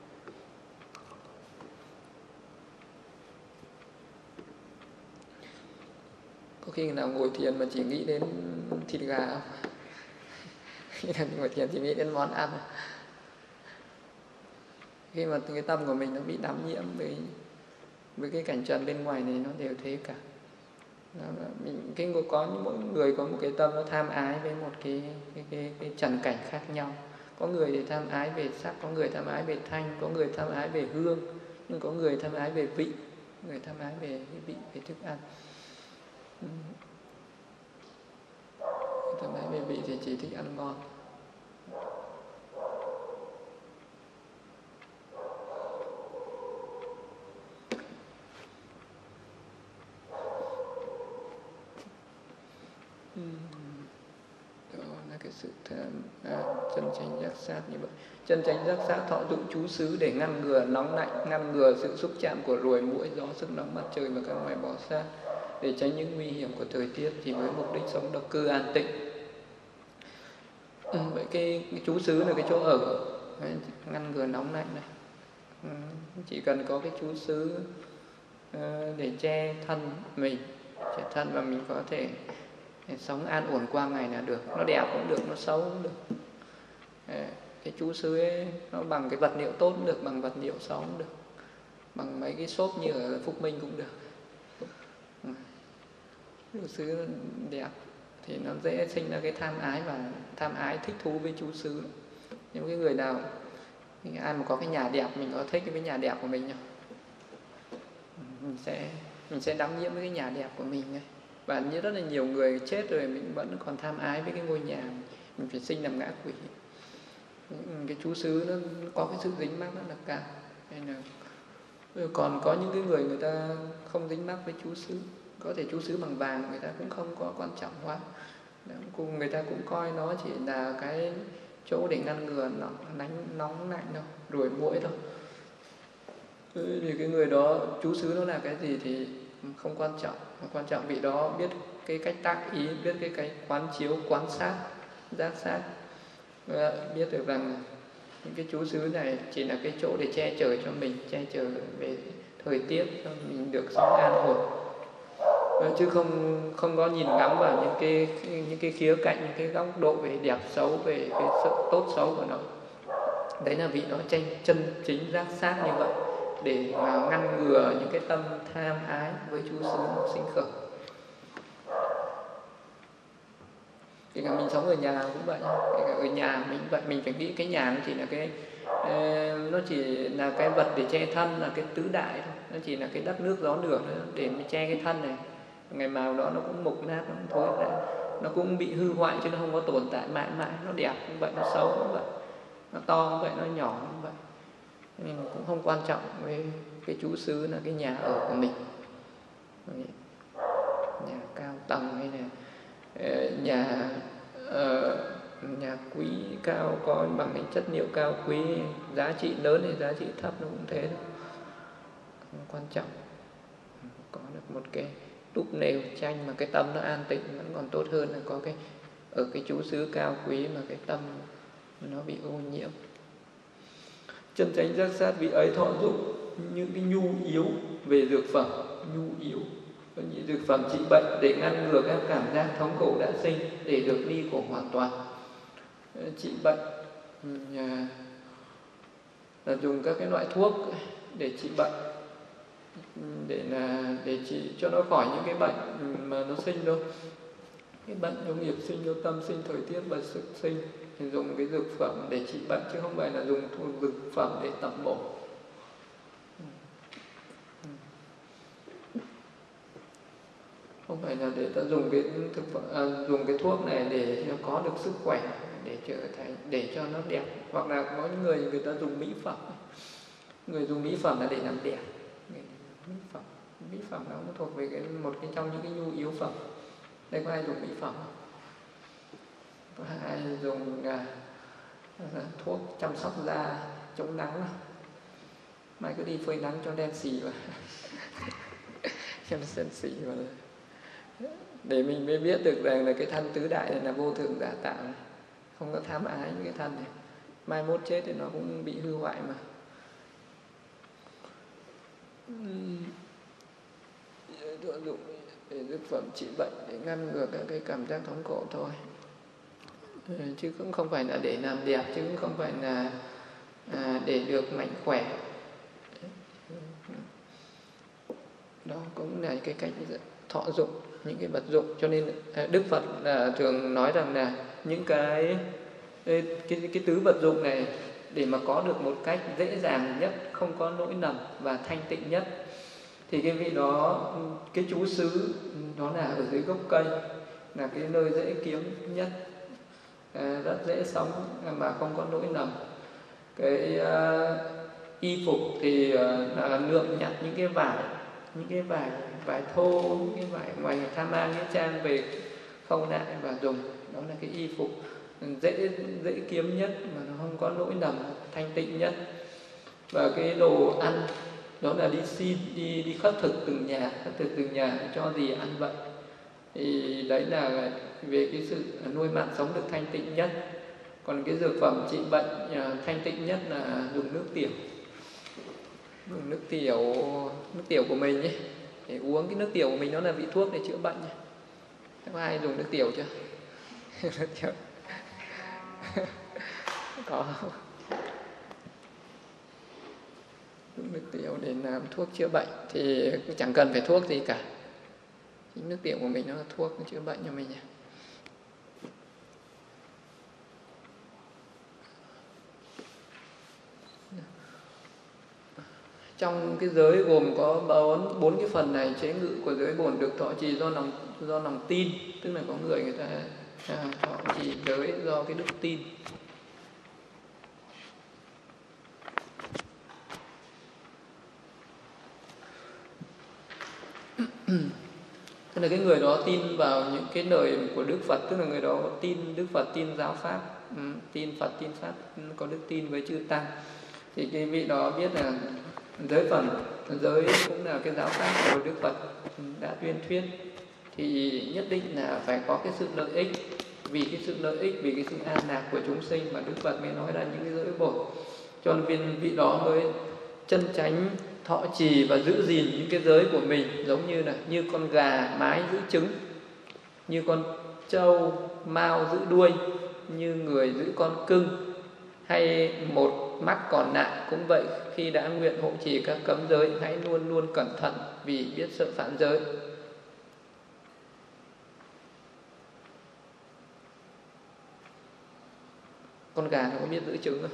Có khi nào ngồi thiền mà chỉ nghĩ đến thịt gà không? Khi nào ngồi thiền chỉ nghĩ đến món ăn. Khi mà cái tâm của mình nó bị đắm nhiễm với với cái cảnh trần bên ngoài này, nó đều thế cả. Đó là mình, cái có mỗi người có một cái tâm nó tham ái với một cái cái cái, cái trần cảnh khác nhau. Có người thì tham ái về sắc, có người tham ái về thanh, có người tham ái về hương, nhưng có người tham ái về vị, người tham ái về cái vị, về thức ăn. Tham ái về vị thì chỉ thích ăn ngon. Đó là cái sự tham, à, chân chánh giác sát như vậy. Chân chánh giác sát thọ dụng chú xứ để ngăn ngừa nóng lạnh, ngăn ngừa sự xúc chạm của ruồi muỗi, gió, sức nóng mặt trời và các loài bò sát, để tránh những nguy hiểm của thời tiết, thì với mục đích sống độc cư an tịnh. Ừ, vậy cái, cái chú xứ là cái chỗ ở, đấy, ngăn ngừa nóng lạnh này. Ừ, chỉ cần có cái chú xứ uh, để che thân mình, che thân và mình có thể sống an ổn qua ngày là được. Nó đẹp cũng được, nó xấu cũng được. Cái chú xứ ấy, nó bằng cái vật liệu tốt cũng được, bằng vật liệu xấu cũng được, bằng mấy cái xốp như ở Phúc Minh cũng được. Chú xứ đẹp thì nó dễ sinh ra cái tham ái, và tham ái thích thú với chú xứ. Những cái người nào, ai mà có cái nhà đẹp, mình có thích cái nhà đẹp của mình không? Mình sẽ mình sẽ đắm nhiễm với cái nhà đẹp của mình ấy. Và như rất là nhiều người chết rồi mình vẫn còn tham ái với cái ngôi nhà, mình phải sinh làm ngã quỷ. Cái chú xứ nó có cái sự dính mắc rất là cao. Nên là còn có những cái người người ta không dính mắc với chú xứ, có thể chú xứ bằng vàng người ta cũng không có quan trọng quá, người ta cũng coi nó chỉ là cái chỗ để ngăn ngừa nóng, nắng nóng lạnh đâu, ruồi muỗi thôi. Thì cái người đó chú xứ nó là cái gì thì không quan trọng, không quan trọng. Vị đó biết cái cách tác ý, biết cái cách quán chiếu, quan sát, giác sát, biết được rằng những cái chú xứ này chỉ là cái chỗ để che chở cho mình, che chở về thời tiết cho mình được sống an ổn, chứ không không có nhìn ngắm vào những cái những cái khía cạnh, những cái góc độ về đẹp xấu, về cái sự tốt xấu của nó. Đấy là vị đó tranh chân chính giác sát như vậy, để mà ngăn ngừa những cái tâm tham ái với chú xứ sinh khởi. Kể cả mình sống ở nhà cũng vậy, kể cả ở nhà mình cũng vậy, mình phải nghĩ cái nhà nó chỉ là cái nó chỉ là cái vật để che thân, là cái tứ đại thôi, nó chỉ là cái đất nước gió lửa để mà che cái thân này. Ngày nào đó nó cũng mục nát, nó cũng thối rã, nó cũng bị hư hoại, chứ nó không có tồn tại mãi mãi. Nó đẹp cũng vậy, nó xấu cũng vậy, nó to cũng vậy, nó nhỏ cũng vậy. Mình cũng không quan trọng với cái chú xứ là cái nhà ở của mình, nhà cao tầng hay là nhà uh, nhà quý cao, có bằng cái chất liệu cao quý, giá trị lớn hay giá trị thấp nó cũng thế thôi, không quan trọng. Có được một cái đúc nêu tranh mà cái tâm nó an tịnh vẫn còn tốt hơn là có cái ở cái chú xứ cao quý mà cái tâm nó bị ô nhiễm. Chân chánh giác sát vị ấy thọ dụng những cái nhu yếu về dược phẩm, nhu yếu Nhị dược phẩm trị bệnh để ngăn ngừa các cảm giác thống khổ đã sinh, để được ly khổ hoàn toàn. Trị bệnh là dùng các cái loại thuốc để trị bệnh, để là để trị cho nó khỏi những cái bệnh mà nó sinh đâu. Cái bệnh do nghiệp sinh, do tâm sinh, thời tiết và sự sinh, thì dùng cái dược phẩm để trị bệnh, chứ không phải là dùng dược phẩm để tẩm bổ. Không phải là để ta dùng cái thực phẩm, à, dùng cái thuốc này để nó có được sức khỏe, để trở thành, để cho nó đẹp. Hoặc là có những người người ta dùng mỹ phẩm, người dùng mỹ phẩm là để làm đẹp. Mỹ phẩm, mỹ phẩm đó nó thuộc về cái một cái trong những cái nhu yếu phẩm. Đây có ai dùng mỹ phẩm không? Có ai dùng à, thuốc chăm sóc da chống nắng không? Mai cứ đi phơi nắng cho đen xì vào cho nó đen xì vào, để mình mới biết được rằng là cái thân tứ đại này là vô thường giả tạo này. Không có tham ái những cái thân này, mai mốt chết thì nó cũng bị hư hoại mà. Dụng để dược phẩm trị bệnh để ngăn ngừa các cái cảm giác thống khổ thôi, chứ cũng không phải là để làm đẹp, chứ cũng không phải là à, để được mạnh khỏe. Đó cũng là cái cách thọ dụng những cái vật dụng. Cho nên Đức Phật là thường nói rằng là những cái cái cái, cái tứ vật dụng này để mà có được một cách dễ dàng nhất, không có lỗi lầm và thanh tịnh nhất, thì cái vị đó, cái trú xứ đó là ở dưới gốc cây, là cái nơi dễ kiếm nhất, rất dễ sống mà không có lỗi lầm. Cái uh, y phục thì uh, là lượm nhặt những cái vải, những cái vải vải thô, những cái vải ngoài tham mang nghĩa trang về khâu lại và dùng. Đó là cái y phục dễ dễ kiếm nhất mà nó không có lỗi lầm, thanh tịnh nhất. Và cái đồ ăn đó là đi xin, đi đi khất thực từng nhà, khất thực từng nhà cho gì ăn vậy. Thì đấy là về cái sự nuôi mạng sống được thanh tịnh nhất. Còn cái dược phẩm trị bệnh thanh tịnh nhất là dùng nước tiểu. Dùng nước tiểu, nước tiểu của mình ấy, để uống cái nước tiểu của mình, nó là vị thuốc để chữa bệnh. Có ai dùng nước tiểu chưa? Nước tiểu có. Dùng nước tiểu để làm thuốc chữa bệnh thì chẳng cần phải thuốc gì cả. Chính nước tiểu của mình nó là thuốc chữa bệnh cho mình. Trong cái giới gồm có bốn bốn cái phần này, chế ngự của giới bổn được thọ trì do lòng do lòng tin, tức là có người người ta à, thọ trì giới do cái đức tin. Tức là cái người đó tin vào những cái lời của Đức Phật, tức là người đó tin Đức Phật, tin giáo pháp, tin Phật, tin pháp, có đức tin với chư tăng, thì cái vị đó biết là giới phần, giới cũng là cái giáo pháp của Đức Phật đã tuyên thuyết, thì nhất định là phải có cái sự lợi ích. Vì cái sự lợi ích, vì cái sự an lạc của chúng sinh mà Đức Phật mới nói ra những cái giới bổn. Cho nên vị đó mới chân chánh thọ trì và giữ gìn những cái giới của mình, giống như là như con gà mái giữ trứng, như con trâu mao giữ đuôi, như người giữ con cưng, hay một mắt còn lại cũng vậy. Khi đã nguyện hộ trì các cấm giới, hãy luôn luôn cẩn thận vì biết sợ phạm giới. Con gà nó có biết giữ trứng không?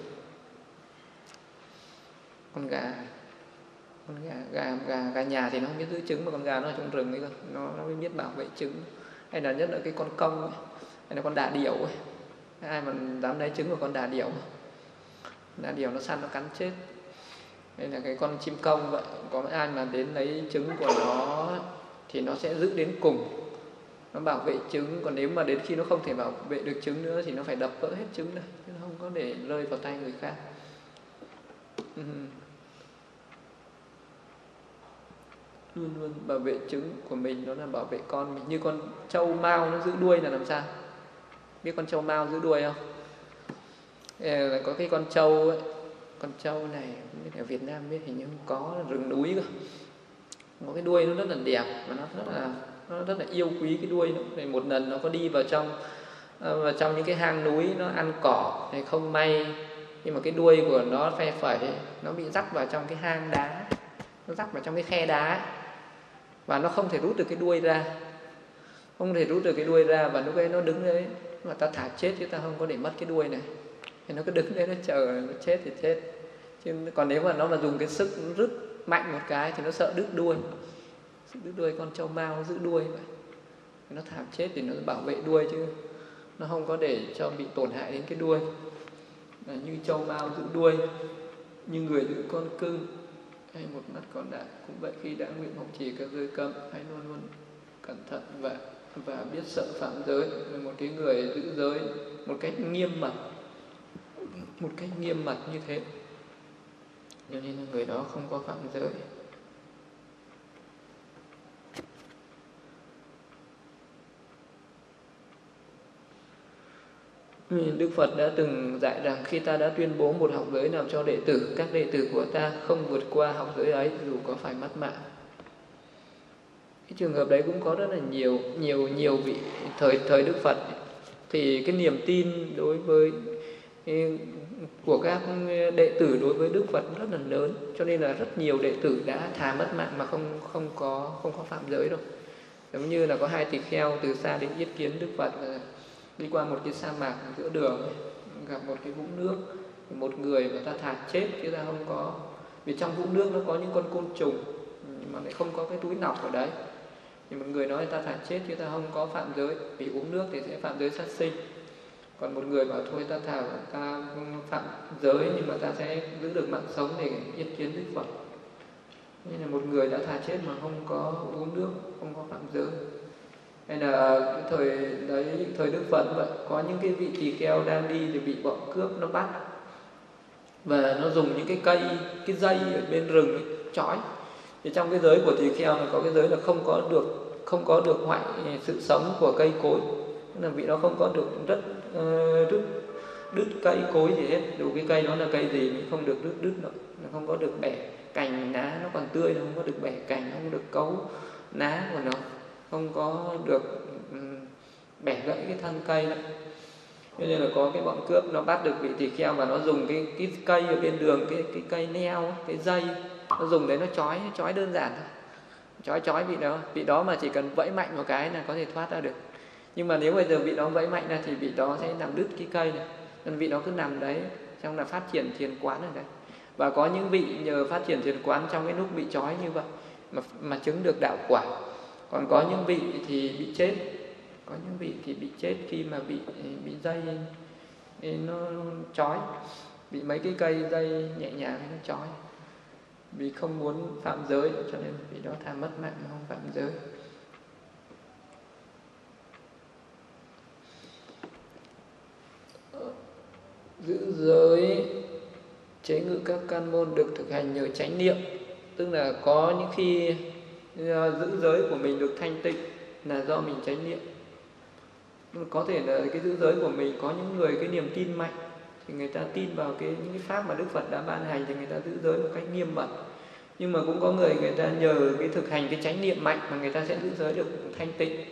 Con gà con gà gà gà gà nhà thì nó không biết giữ trứng, mà con gà nó ở trong rừng ấy cơ, nó nó mới biết bảo vệ trứng. Hay là nhất là cái con công ấy, hay là con đà điểu ấy, ai mà dám lấy trứng của con đà điểu, đà điểu nó săn nó cắn chết. Đây là cái con chim công vậy, có ai mà đến lấy trứng của nó thì nó sẽ giữ đến cùng, nó bảo vệ trứng. Còn nếu mà đến khi nó không thể bảo vệ được trứng nữa thì nó phải đập vỡ hết trứng này, chứ nó không có để rơi vào tay người khác. Ừ. Luôn luôn bảo vệ trứng của mình, đó là bảo vệ con mình. Như con trâu mao nó giữ đuôi là làm sao? Biết con trâu mao giữ đuôi không? Có cái con trâu ấy, con trâu này ở Việt Nam biết hình như không có, rừng núi cơ. có cái đuôi nó rất là đẹp và nó rất là nó rất là yêu quý cái đuôi nó. Một lần nó có đi vào trong vào trong những cái hang núi, nó ăn cỏ thì không may nhưng mà cái đuôi của nó phe phẩy, nó bị dắt vào trong cái hang đá, nó dắt vào trong cái khe đá và nó không thể rút được cái đuôi ra, không thể rút được cái đuôi ra và lúc ấy nó đứng đấy mà ta thả chết chứ ta không có để mất cái đuôi này, thì nó cứ đứng đấy nó chờ, nó chết thì chết. Chứ còn nếu mà nó mà dùng cái sức nó rứt mạnh một cái thì nó sợ đứt đuôi, sợ đứt đuôi. Con trâu mao nó giữ đuôi vậy, nó thả chết thì nó bảo vệ đuôi chứ nó không có để cho bị tổn hại đến cái đuôi. Là như trâu mao giữ đuôi, như người giữ con cưng hay một mắt con đại. Cũng vậy, khi đã nguyện học trì các giới cấm, hãy luôn luôn cẩn thận và và biết sợ phạm giới. Một cái người giữ giới một cách nghiêm mật, một cách nghiêm mật như thế, cho nên là người đó không có phạm giới. Đức Phật đã từng dạy rằng khi ta đã tuyên bố một học giới nào cho đệ tử, các đệ tử của ta không vượt qua học giới ấy dù có phải mất mạng. Cái trường hợp đấy cũng có rất là nhiều nhiều nhiều vị thời thời Đức Phật thì cái niềm tin đối với của các đệ tử đối với Đức Phật rất là lớn, cho nên là rất nhiều đệ tử đã thà mất mạng mà không không có không có phạm giới đâu. Giống như là có hai tỳ kheo từ xa đến yết kiến Đức Phật, đi qua một cái sa mạc giữa đường gặp một cái vũng nước, một người mà ta thà chết chứ ta không có, vì trong vũng nước nó có những con côn trùng mà lại không có cái túi nọc ở đấy, thì một người nói ta thà chết chứ ta không có phạm giới, vì uống nước thì sẽ phạm giới sát sinh. Còn một người bảo thôi ta thà ta phạm giới nhưng mà ta sẽ giữ được mạng sống để yết kiến Đức Phật. Nên là một người đã thà chết mà không có uống nước, không có phạm giới. Hay là cái thời đấy, thời Đức Phật vậy, có những cái vị tỳ kheo đang đi thì bị bọn cướp nó bắt và nó dùng những cái cây, cái dây ở bên rừng ấy, trói. Thì trong cái giới của tỳ kheo là có cái giới là không có được không có được hoại sự sống của cây cối, tức là vị đó không có được rất uh, đứt đứt cây cối gì hết, dù cái cây đó là cây gì mình không được đứt đứt nữa, nó không có được bẻ cành lá, nó còn tươi nó không có được bẻ cành, không được cấu lá của nó, không có được um, bẻ gãy cái thân cây đó. Cho nên là có cái bọn cướp nó bắt được vị tỳ kheo và nó dùng cái cái cây ở bên đường, cái cái cây neo, cái dây, nó dùng đấy nó trói, trói đơn giản thôi, trói trói vị đó, vị đó mà chỉ cần vẫy mạnh một cái là có thể thoát ra được. Nhưng mà nếu bây giờ vị đó vẫy mạnh ra thì vị đó sẽ làm đứt cái cây này, nên vị đó cứ nằm đấy, trong là phát triển thiền quán ở đấy. Và có những vị nhờ phát triển thiền quán trong cái lúc bị trói như vậy mà mà chứng được đạo quả. Còn có những vị thì bị chết, có những vị thì bị chết khi mà bị bị dây nó trói, bị mấy cái cây dây nhẹ nhàng nó trói, vì không muốn phạm giới cho nên vị đó thà mất mạng mà không phạm giới. Giữ giới chế ngự các căn môn được thực hành nhờ chánh niệm, tức là có những khi giữ giới của mình được thanh tịnh là do mình chánh niệm. Có thể là cái giữ giới của mình, có những người cái niềm tin mạnh thì người ta tin vào cái những cái pháp mà Đức Phật đã ban hành thì người ta giữ giới một cách nghiêm mật. Nhưng mà cũng có người người ta nhờ cái thực hành cái chánh niệm mạnh mà người ta sẽ giữ giới được thanh tịnh.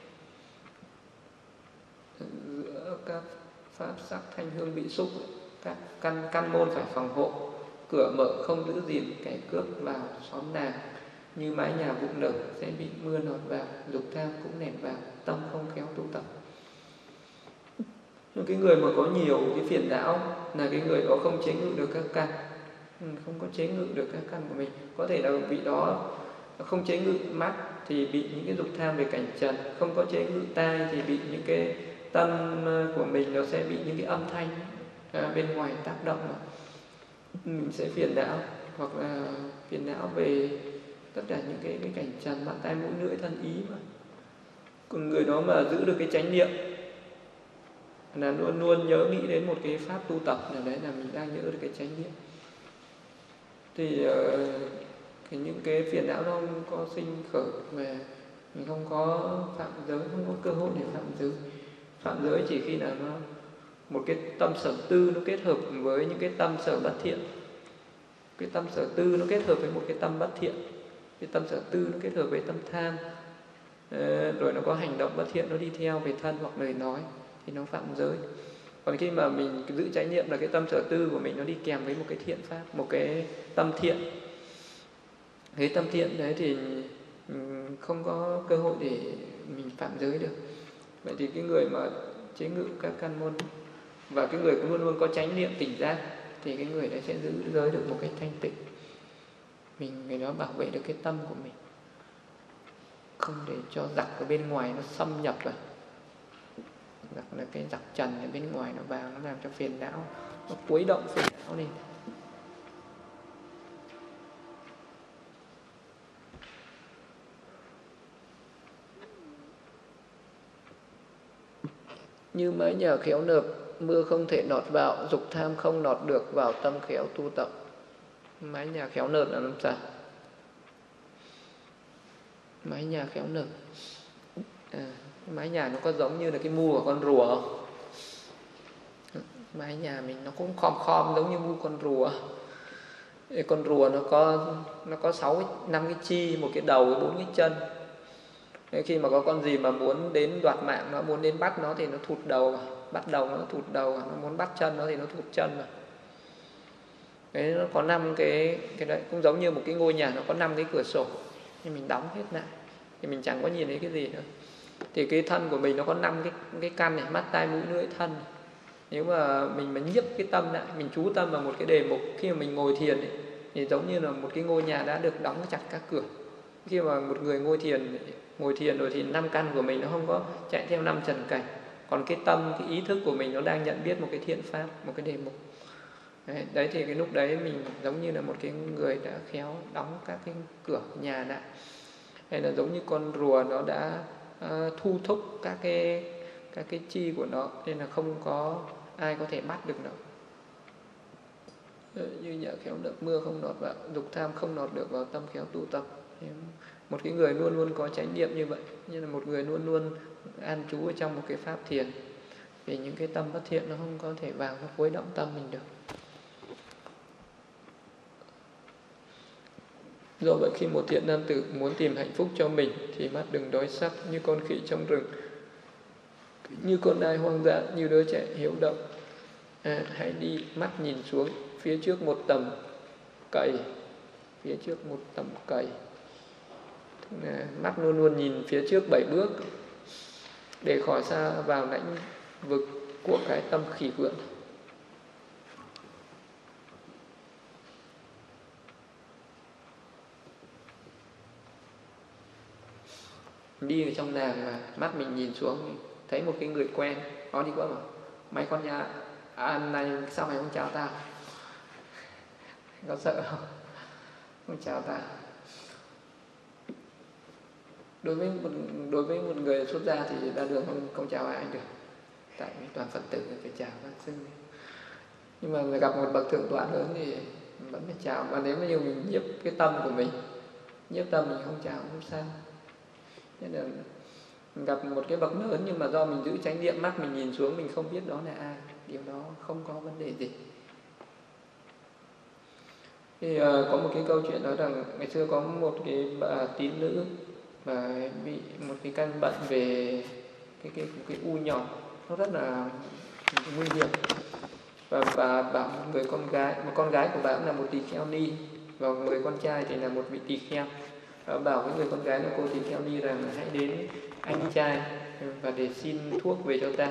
Giữa các pháp sắc thanh hương bị xúc, các căn căn môn phải phòng hộ, cửa mở không giữ gìn, kẻ cướp vào xóm nàng, như mái nhà vụn nở sẽ bị mưa nọt vào, dục tham cũng nẻn vào, tâm không khéo tu tập. Nhưng cái người mà có nhiều cái phiền não là cái người đó không chế ngự được các căn, không có chế ngự được các căn của mình. Có thể là vị đó không chế ngự mắt thì bị những cái dục tham về cảnh trần, không có chế ngự tai thì bị những cái tâm của mình nó sẽ bị những cái âm thanh à, bên ngoài tác động mà mình sẽ phiền não, hoặc là phiền não về tất cả những cái, cái cảnh trần, mắt tai mũi lưỡi thân ý mà. Còn người đó mà giữ được cái chánh niệm là luôn luôn nhớ nghĩ đến một cái pháp tu tập nào đấy là mình đang nhớ được cái chánh niệm, thì uh, cái những cái phiền não nó không có sinh khởi về mình không có phạm giới, không có cơ hội để phạm giới. Phạm giới chỉ khi nào nó một cái tâm sở tư nó kết hợp với những cái tâm sở bất thiện, cái tâm sở tư nó kết hợp với một cái tâm bất thiện cái tâm sở tư nó kết hợp với tâm tham, rồi nó có hành động bất thiện nó đi theo về thân hoặc lời nói thì nó phạm giới. Còn khi mà mình giữ chánh niệm là cái tâm sở tư của mình nó đi kèm với một cái thiện pháp, một cái tâm thiện, cái tâm thiện đấy thì không có cơ hội để mình phạm giới được. Vậy thì cái người mà chế ngự các căn môn và cái người luôn luôn có chánh niệm tỉnh giác thì cái người đấy sẽ giữ giới được một cách thanh tịnh. Mình người đó bảo vệ được cái tâm của mình, không để cho giặc ở bên ngoài nó xâm nhập vào. Giặc là cái giặc trần ở bên ngoài nó vào, nó làm cho phiền não, nó quấy động phiền não lên. Như mái nhà khéo nợp, mưa không thể nọt vào, dục tham không nọt được vào tâm khéo tu tập. Mái nhà khéo nợp là làm sao? Mái nhà khéo nợp, à, mái nhà nó có giống như là cái mu của con rùa không? Mái nhà mình nó cũng khom khom giống như mu con rùa. Con rùa nó có nó có sáu năm cái chi, một cái đầu với bốn cái chân. Khi mà có con gì mà muốn đến đoạt mạng nó, muốn đến bắt nó thì nó thụt đầu, bắt đầu nó thụt đầu, nó muốn bắt chân nó thì nó thụt chân vào. Đấy, nó có năm cái cái đấy cũng giống như một cái ngôi nhà, nó có năm cái cửa sổ, nhưng mình đóng hết lại thì mình chẳng có nhìn thấy cái gì nữa. Thì cái thân của mình nó có năm cái cái căn này, mắt tai mũi lưỡi thân. Nếu mà mình mà nhiếp cái tâm lại, mình chú tâm vào một cái đề mục, khi mà mình ngồi thiền ấy, thì giống như là một cái ngôi nhà đã được đóng chặt các cửa. Khi mà một người ngồi thiền ngồi thiền rồi thì năm căn của mình nó không có chạy theo năm trần cảnh, còn cái tâm, cái ý thức của mình nó đang nhận biết một cái thiện pháp, một cái đề mục. Đấy, đấy thì cái lúc đấy mình giống như là một cái người đã khéo đóng các cái cửa nhà lại, hay là giống như con rùa nó đã uh, thu thúc các cái các cái chi của nó, nên là không có ai có thể bắt được nó. Như nhà khéo nợp, mưa không nọt vào, dục tham không nọt được vào tâm khéo tu tập. Một cái người luôn luôn có chánh niệm như vậy, như là một người luôn luôn an trú ở trong một cái pháp thiền, vì những cái tâm bất thiện nó không có thể vào nó quấy động tâm mình được. Do vậy khi một thiện nam tử muốn tìm hạnh phúc cho mình thì mắt đừng đói sắc như con khỉ trong rừng, như con nai hoang dã, như đứa trẻ hiếu động. À, hãy đi mắt nhìn xuống phía trước một tầm cày, phía trước một tầm cày. À, mắt luôn luôn nhìn phía trước bảy bước để khỏi xa vào lãnh vực của cái tâm khỉ vượn. Đi ở trong làng mà mắt mình nhìn xuống thấy một cái người quen, nó đi qua mà mày con nhà à, này sao mày không chào tao? Có sợ không? Không chào tao. Đối với một đối với một người xuất gia thì ra đường không không chào ai được, tại vì toàn Phật tử phải chào các sư. Nhưng mà gặp một bậc thượng tọa lớn thì vẫn phải chào. Và nếu mà như mình nhiếp cái tâm của mình, nhiếp tâm mình không chào không sao. Nên là gặp một cái bậc lớn nhưng mà do mình giữ chánh niệm, mắt mình nhìn xuống mình không biết đó là ai, điều đó không có vấn đề gì. Thì uh, có một cái câu chuyện nói rằng ngày xưa có một cái bà tín nữ và bị một cái căn bệnh về cái cái cái u nhỏ, nó rất là nguy hiểm. Và bà bảo một người con gái, một con gái của bà cũng là một tỳ kheo ni, và người con trai thì là một vị tỳ kheo. Và bảo với người con gái là cô tỳ kheo ni rằng hãy đến anh trai và để xin thuốc về cho ta.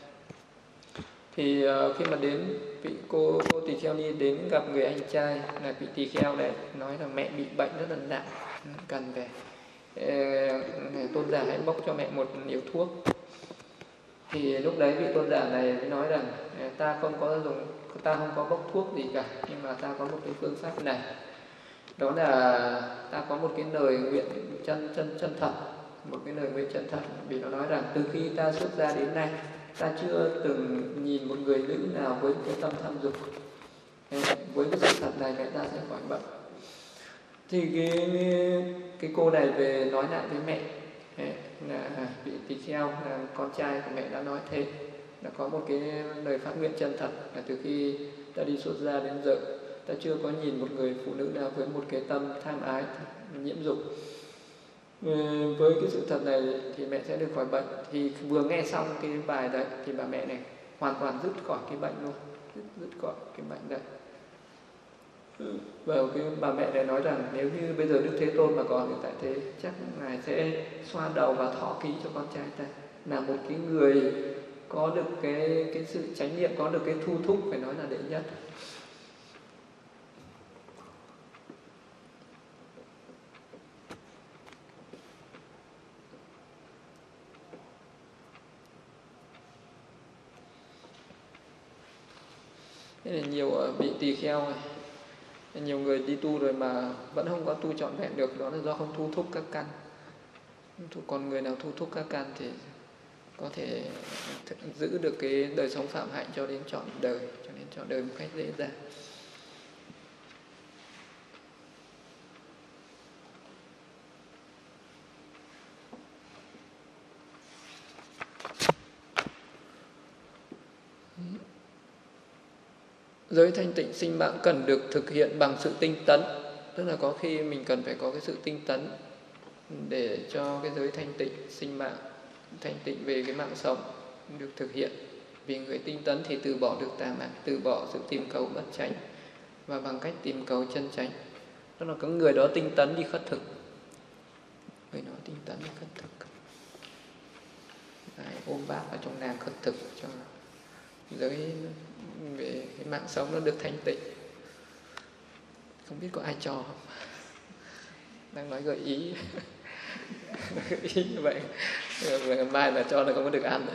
Thì uh, khi mà đến vị cô cô tỳ kheo ni đến gặp người anh trai là vị tỳ kheo này, nói là mẹ bị bệnh rất là nặng, cần về uh, tôn giả hãy bốc cho mẹ một liều thuốc. Thì lúc đấy vị tôn giả này mới nói rằng ta không có dùng ta không có bốc thuốc gì cả, nhưng mà ta có một cái phương pháp này, đó là ta có một cái lời nguyện chân chân chân thật, một cái lời nguyện chân thật. Vì nó nói rằng từ khi ta xuất gia đến nay, ta chưa từng nhìn một người nữ nào với cái tâm tham dục. Với cái sự thật này, người ta sẽ khỏi bệnh. Thì cái cái cô này về nói lại với mẹ là vị tỳ kheo, là con trai của mẹ đã nói thế, là có một cái lời phát nguyện chân thật là từ khi ta đi xuất gia đến giờ, ta chưa có nhìn một người phụ nữ nào với một cái tâm tham ái nhiễm dục. Ừ, với cái sự thật này thì mẹ sẽ được khỏi bệnh. Thì vừa nghe xong cái bài đấy thì bà mẹ này hoàn toàn dứt khỏi cái bệnh luôn, dứt, dứt khỏi cái bệnh đấy. Và cái bà mẹ này nói rằng nếu như bây giờ Đức Thế Tôn mà còn ở tại thế, chắc ngài sẽ xoa đầu và thọ ký cho con trai ta, là một cái người có được cái cái sự chánh niệm, có được cái thu thúc phải nói là đệ nhất. Thế là nhiều vị tỳ kheo này, nhiều người đi tu rồi mà vẫn không có tu trọn vẹn được, đó là do không thu thúc các căn. Còn người nào thu thúc các căn thì có thể giữ được cái đời sống phạm hạnh cho đến trọn đời, cho đến trọn đời một cách dễ dàng. Giới thanh tịnh sinh mạng cần được thực hiện bằng sự tinh tấn. Tức là có khi mình cần phải có cái sự tinh tấn để cho cái giới thanh tịnh sinh mạng, thanh tịnh về cái mạng sống được thực hiện. Vì người tinh tấn thì từ bỏ được tà mạng, từ bỏ sự tìm cầu bất chánh, và bằng cách tìm cầu chân chánh. Tức là có người đó tinh tấn đi khất thực, người đó tinh tấn đi khất thực. Đấy, ôm bác ở trong nàng khất thực cho giới về cái mạng sống nó được thanh tịnh. Không biết có ai cho không? Đang nói gợi ý. Gợi ý như vậy. Ngày mai là cho là không có được ăn rồi.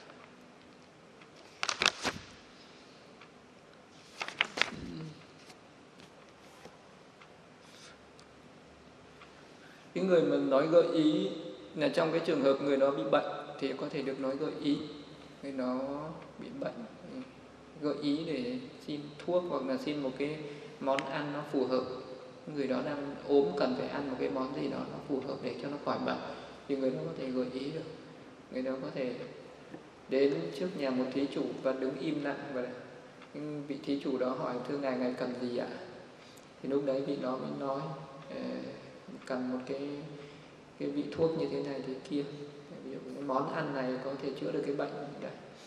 Cái người mà nói gợi ý là trong cái trường hợp người đó bị bệnh thì có thể được nói gợi ý. Người đó bị bệnh, gợi ý để xin thuốc hoặc là xin một cái món ăn nó phù hợp. Người đó đang ốm cần phải ăn một cái món gì đó nó phù hợp để cho nó khỏi bệnh, thì người đó có thể gợi ý được. Người đó có thể đến trước nhà một thí chủ và đứng im lặng, và vị thí chủ đó hỏi thưa ngài, ngài cần gì ạ? Thì lúc đấy vị đó mới nói cần một cái cái vị thuốc như thế này thế kia, ví dụ cái món ăn này có thể chữa được cái bệnh đấy.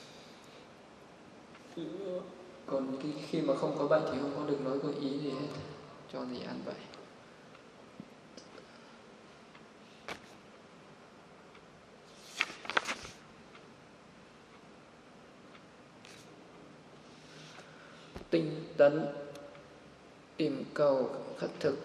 Còn khi mà không có bệnh thì không có được nói gợi ý gì hết, cho gì ăn vậy. Tinh tấn tìm cầu khất thực.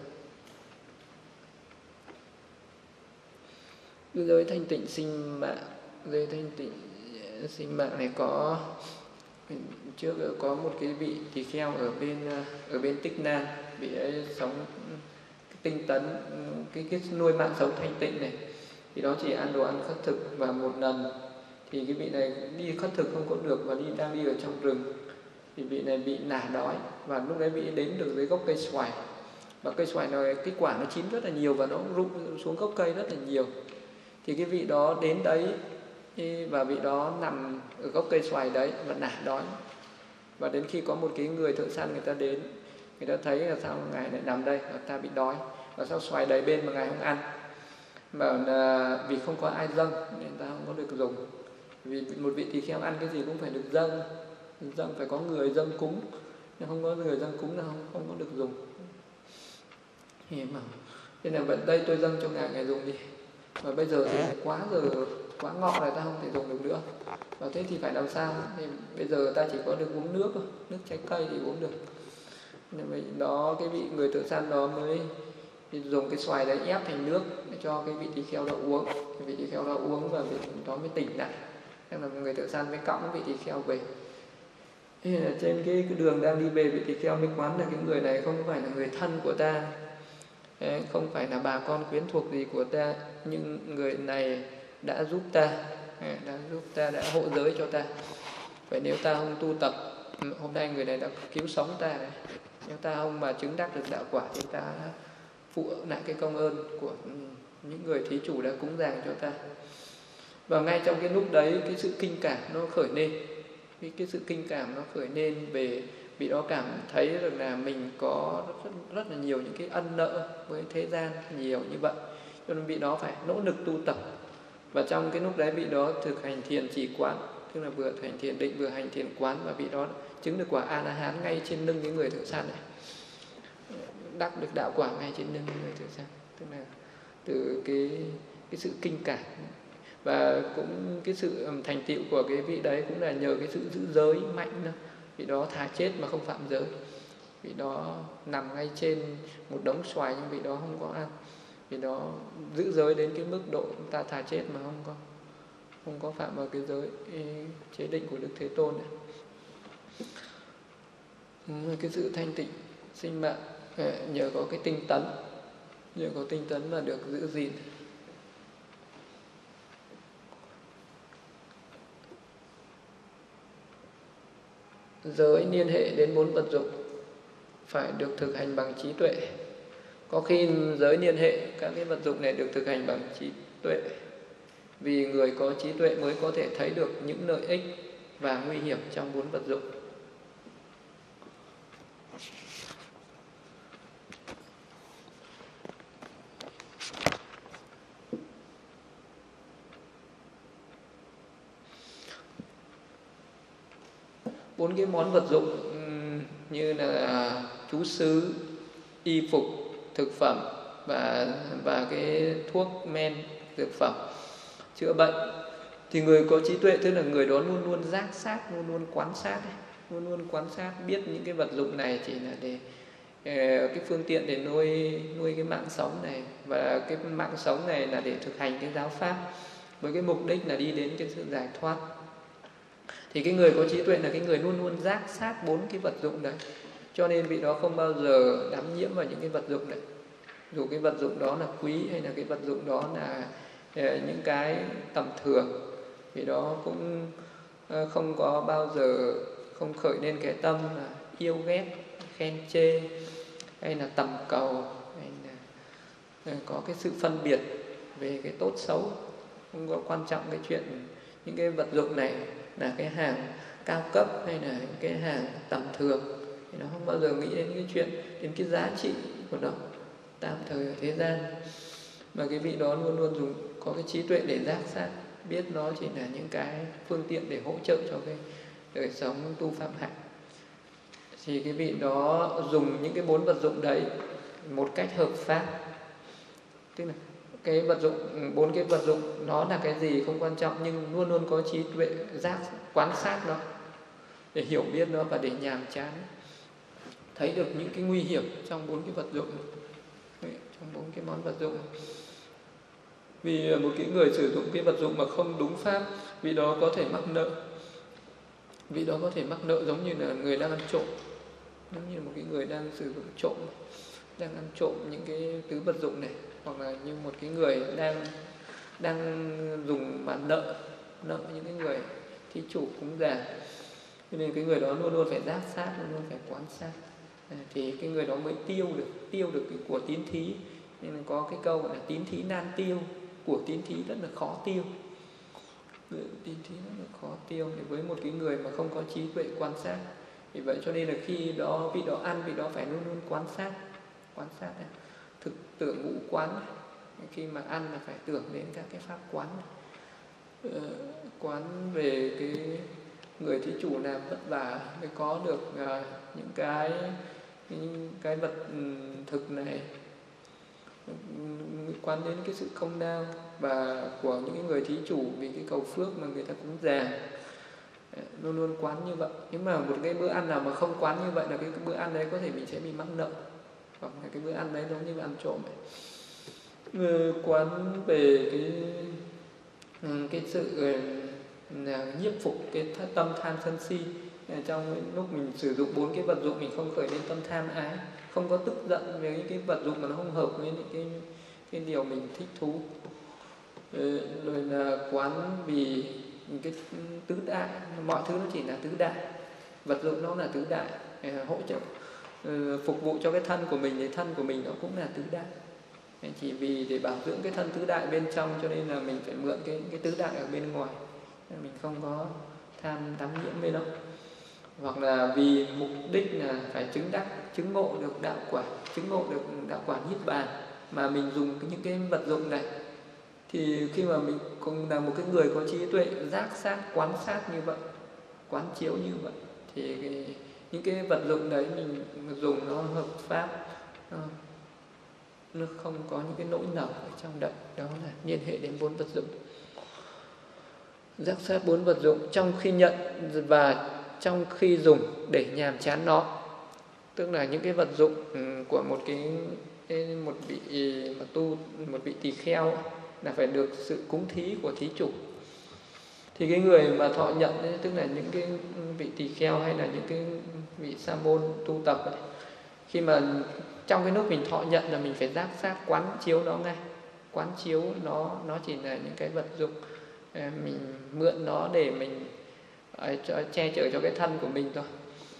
Giới thanh tịnh sinh mạng, giới thanh tịnh sinh mạng này có trước có một cái vị tỳ kheo ở bên ở bên Tích Nan, vị ấy sống tinh tấn cái cái nuôi mạng sống thanh tịnh này, thì đó chỉ ăn đồ ăn khất thực, và một lần thì cái vị này đi khất thực không có được và đi đang đi ở trong rừng, thì vị này bị nả đói, và lúc đấy vị đến được dưới gốc cây xoài, và cây xoài này cái quả nó chín rất là nhiều và nó rụng xuống gốc cây rất là nhiều. Thì cái vị đó đến đấy và vị đó nằm ở gốc cây xoài đấy và nả đói. Và đến khi có một cái người thợ săn người ta đến, người ta thấy là sao ngài lại nằm đây, và ta bị đói, và sao xoài đầy bên mà ngài không ăn. Bảo là vì không có ai dâng nên ta không có được dùng. Vì một vị tỳ kheo ăn cái gì cũng phải được dâng, dâng phải có người dâng cúng, nhưng không có người dâng cúng là không, không có được dùng. Thì bảo nên là vậy đây tôi dâng cho ngài, ngài dùng đi. Và bây giờ thì quá giờ quá ngọ rồi, ta không thể dùng được nữa. Và thế thì phải làm sao? Thì bây giờ ta chỉ có được uống nước thôi, nước trái cây thì uống được. Nên vậy đó cái vị người thợ săn đó mới dùng cái xoài đấy ép thành nước để cho cái vị tỳ kheo đó uống. Cái vị tỳ kheo đó uống và vị đó mới tỉnh lại. Thế là người thợ săn mới cõng vị tỳ kheo về. Thế là trên cái, cái đường đang đi về, vị tỳ kheo mới quán là cái người này không phải là người thân của ta, không phải là bà con quyến thuộc gì của ta, nhưng người này đã giúp ta, đã giúp ta, đã hộ giới cho ta. Vậy nếu ta không tu tập, hôm nay người này đã cứu sống ta này, nếu ta không mà chứng đắc được đạo quả thì ta phụ lại cái công ơn của những người thí chủ đã cúng dường cho ta. Và ngay trong cái lúc đấy, cái sự kinh cảm nó khởi lên. cái, cái sự kinh cảm nó khởi lên về vị đó cảm thấy được là mình có rất, rất là nhiều những cái ân nợ với thế gian nhiều như vậy, cho nên vị đó phải nỗ lực tu tập. Và trong cái lúc đấy vị đó thực hành thiền chỉ quán, tức là vừa thực hành thiền định vừa hành thiền quán, và vị đó chứng được quả A La Hán ngay trên lưng cái người thợ săn này, đắc được đạo quả ngay trên lưng cái người thợ săn, tức là từ cái cái sự kinh cảm. Và cũng cái sự thành tựu của cái vị đấy cũng là nhờ cái sự giữ giới mạnh đó. Vị đó thà chết mà không phạm giới. Vị đó nằm ngay trên một đống xoài nhưng vị đó không có ăn. Vị đó giữ giới đến cái mức độ ta thà chết mà không có không có phạm vào cái giới chế định của Đức Thế Tôn này. Cái sự thanh tịnh sinh mạng nhờ có cái tinh tấn, nhờ có tinh tấn mà được giữ gìn. Giới liên hệ đến bốn vật dụng phải được thực hành bằng trí tuệ. Có khi giới liên hệ các cái vật dụng này được thực hành bằng trí tuệ, vì người có trí tuệ mới có thể thấy được những lợi ích và nguy hiểm trong bốn vật dụng. Bốn cái món vật dụng như là trú xứ, y phục, thực phẩm và và cái thuốc men, dược phẩm chữa bệnh, thì người có trí tuệ tức là người đó luôn luôn giác sát, luôn luôn quan sát, luôn luôn quan sát biết những cái vật dụng này chỉ là để cái phương tiện để nuôi nuôi cái mạng sống này, và cái mạng sống này là để thực hành cái giáo pháp với cái mục đích là đi đến cái sự giải thoát. Thì cái người có trí tuệ là cái người luôn luôn giác sát bốn cái vật dụng đấy, cho nên vị đó không bao giờ đắm nhiễm vào những cái vật dụng đấy, dù cái vật dụng đó là quý hay là cái vật dụng đó là những cái tầm thường. Vị đó cũng không có bao giờ không khởi lên cái tâm là yêu ghét, khen chê hay là tầm cầu, hay là có cái sự phân biệt về cái tốt xấu. Không có quan trọng cái chuyện những cái vật dụng này là cái hàng cao cấp hay là cái hàng tầm thường, thì nó không bao giờ nghĩ đến cái chuyện, đến cái giá trị của nó tạm thời ở thế gian. Mà cái vị đó luôn luôn dùng có cái trí tuệ để giác sát, biết nó chỉ là những cái phương tiện để hỗ trợ cho cái đời sống tu phạm hạnh. Thì cái vị đó dùng những cái bốn vật dụng đấy một cách hợp pháp, tức là cái vật dụng, bốn cái vật dụng nó là cái gì không quan trọng, nhưng luôn luôn có trí tuệ giác quan sát nó để hiểu biết nó và để nhàm chán thấy được những cái nguy hiểm trong bốn cái vật dụng, trong bốn cái món vật dụng. Vì một cái người sử dụng cái vật dụng mà không đúng pháp, vì đó có thể mắc nợ. Vì đó có thể mắc nợ giống như là người đang ăn trộm, giống như là một cái người đang sử dụng trộm, đang ăn trộm những cái thứ vật dụng này, hoặc là như một cái người đang đang dùng mà nợ nợ những cái người thí chủ cúng dường. Cho nên cái người đó luôn luôn phải giác sát, luôn luôn phải quan sát, thì cái người đó mới tiêu được tiêu được cái của tín thí. Nên là có cái câu gọi là tín thí nan tiêu, của tín thí rất là khó tiêu, tín thí rất là khó tiêu. Thì với một cái người mà không có trí tuệ quan sát, vì vậy cho nên là khi đó vị đó ăn, vị đó phải luôn luôn quan sát, quan sát này, thực tưởng ngũ quán này. Khi mà ăn là phải tưởng đến các cái pháp quán này. Ờ, quán về cái người thí chủ làm vất vả mới có được uh, những cái những cái vật thực này, quan đến cái sự công lao và của những người thí chủ vì cái cầu phước mà người ta cúng dường, luôn luôn quán như vậy. Nhưng mà một cái bữa ăn nào mà không quán như vậy là cái, cái bữa ăn đấy có thể mình sẽ bị mắc nợ, hoặc là cái bữa ăn đấy giống như ăn trộm ấy. Quán về cái cái sự là nhiếp phục cái tâm tham sân si. Trong lúc mình sử dụng bốn cái vật dụng, mình không khởi lên tâm tham ái, không có tức giận về những cái vật dụng mà nó không hợp với những cái cái điều mình thích thú. Rồi là quán vì cái tứ đại, mọi thứ nó chỉ là tứ đại, vật dụng nó là tứ đại, hỗ trợ phục vụ cho cái thân của mình, thì thân của mình nó cũng là tứ đại. Chỉ vì để bảo dưỡng cái thân tứ đại bên trong, cho nên là mình phải mượn cái cái tứ đại ở bên ngoài, mình không có tham đắm nhiễm với nó, hoặc là vì mục đích là phải chứng đắc, chứng ngộ được đạo quả, chứng ngộ được đạo quả niết bàn mà mình dùng những cái vật dụng này. Thì khi mà mình cũng là một cái người có trí tuệ giác sát quán sát như vậy, quán chiếu như vậy, thì cái, những cái vật dụng đấy mình dùng nó hợp pháp, nó, nó không có những cái nỗi nở ở trong đấy. Đó là liên hệ đến bốn vật dụng. Giác sát bốn vật dụng trong khi nhận và trong khi dùng để nhàm chán nó, tức là những cái vật dụng của một cái, cái một vị mà tu, một vị tỳ kheo là phải được sự cúng thí của thí chủ. Thì cái người mà thọ nhận ấy, tức là những cái vị tỳ kheo hay là những cái vị sa môn tu tập ấy, khi mà trong cái lúc mình thọ nhận là mình phải giác sát quán chiếu nó ngay, quán chiếu nó nó chỉ là những cái vật dụng, mình mượn nó để mình uh, che chở cho cái thân của mình thôi,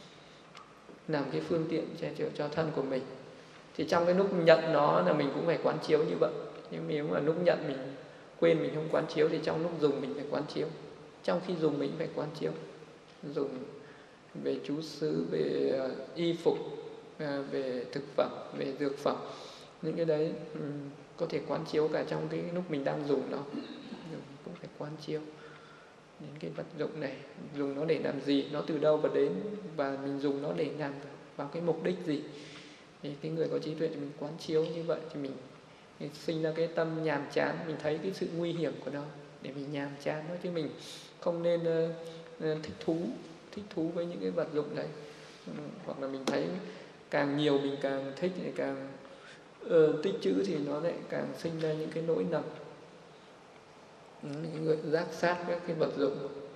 làm cái phương tiện che chở cho thân của mình. Thì trong cái lúc nhận nó là mình cũng phải quán chiếu như vậy. Nhưng nếu mà lúc nhận mình quên, mình không quán chiếu, thì trong lúc dùng mình phải quán chiếu. Trong khi dùng mình phải quán chiếu, dùng về trú xứ, về uh, y phục, uh, về thực phẩm, về dược phẩm, những cái đấy um, có thể quán chiếu cả trong cái lúc mình đang dùng nó, cũng phải quán chiếu đến cái vật dụng này, dùng nó để làm gì, nó từ đâu và đến, và mình dùng nó để làm vào cái mục đích gì. Thì cái người có trí tuệ mình quán chiếu như vậy thì mình, mình sinh ra cái tâm nhàm chán, mình thấy cái sự nguy hiểm của nó để mình nhàm chán nó, chứ mình không nên uh, thích thú thích thú với những cái vật dụng đấy. Ừ, hoặc là mình thấy càng nhiều mình càng thích, thì càng uh, tích trữ thì nó lại càng sinh ra những cái nỗi nầm. Những người giác sát các cái vật dụng.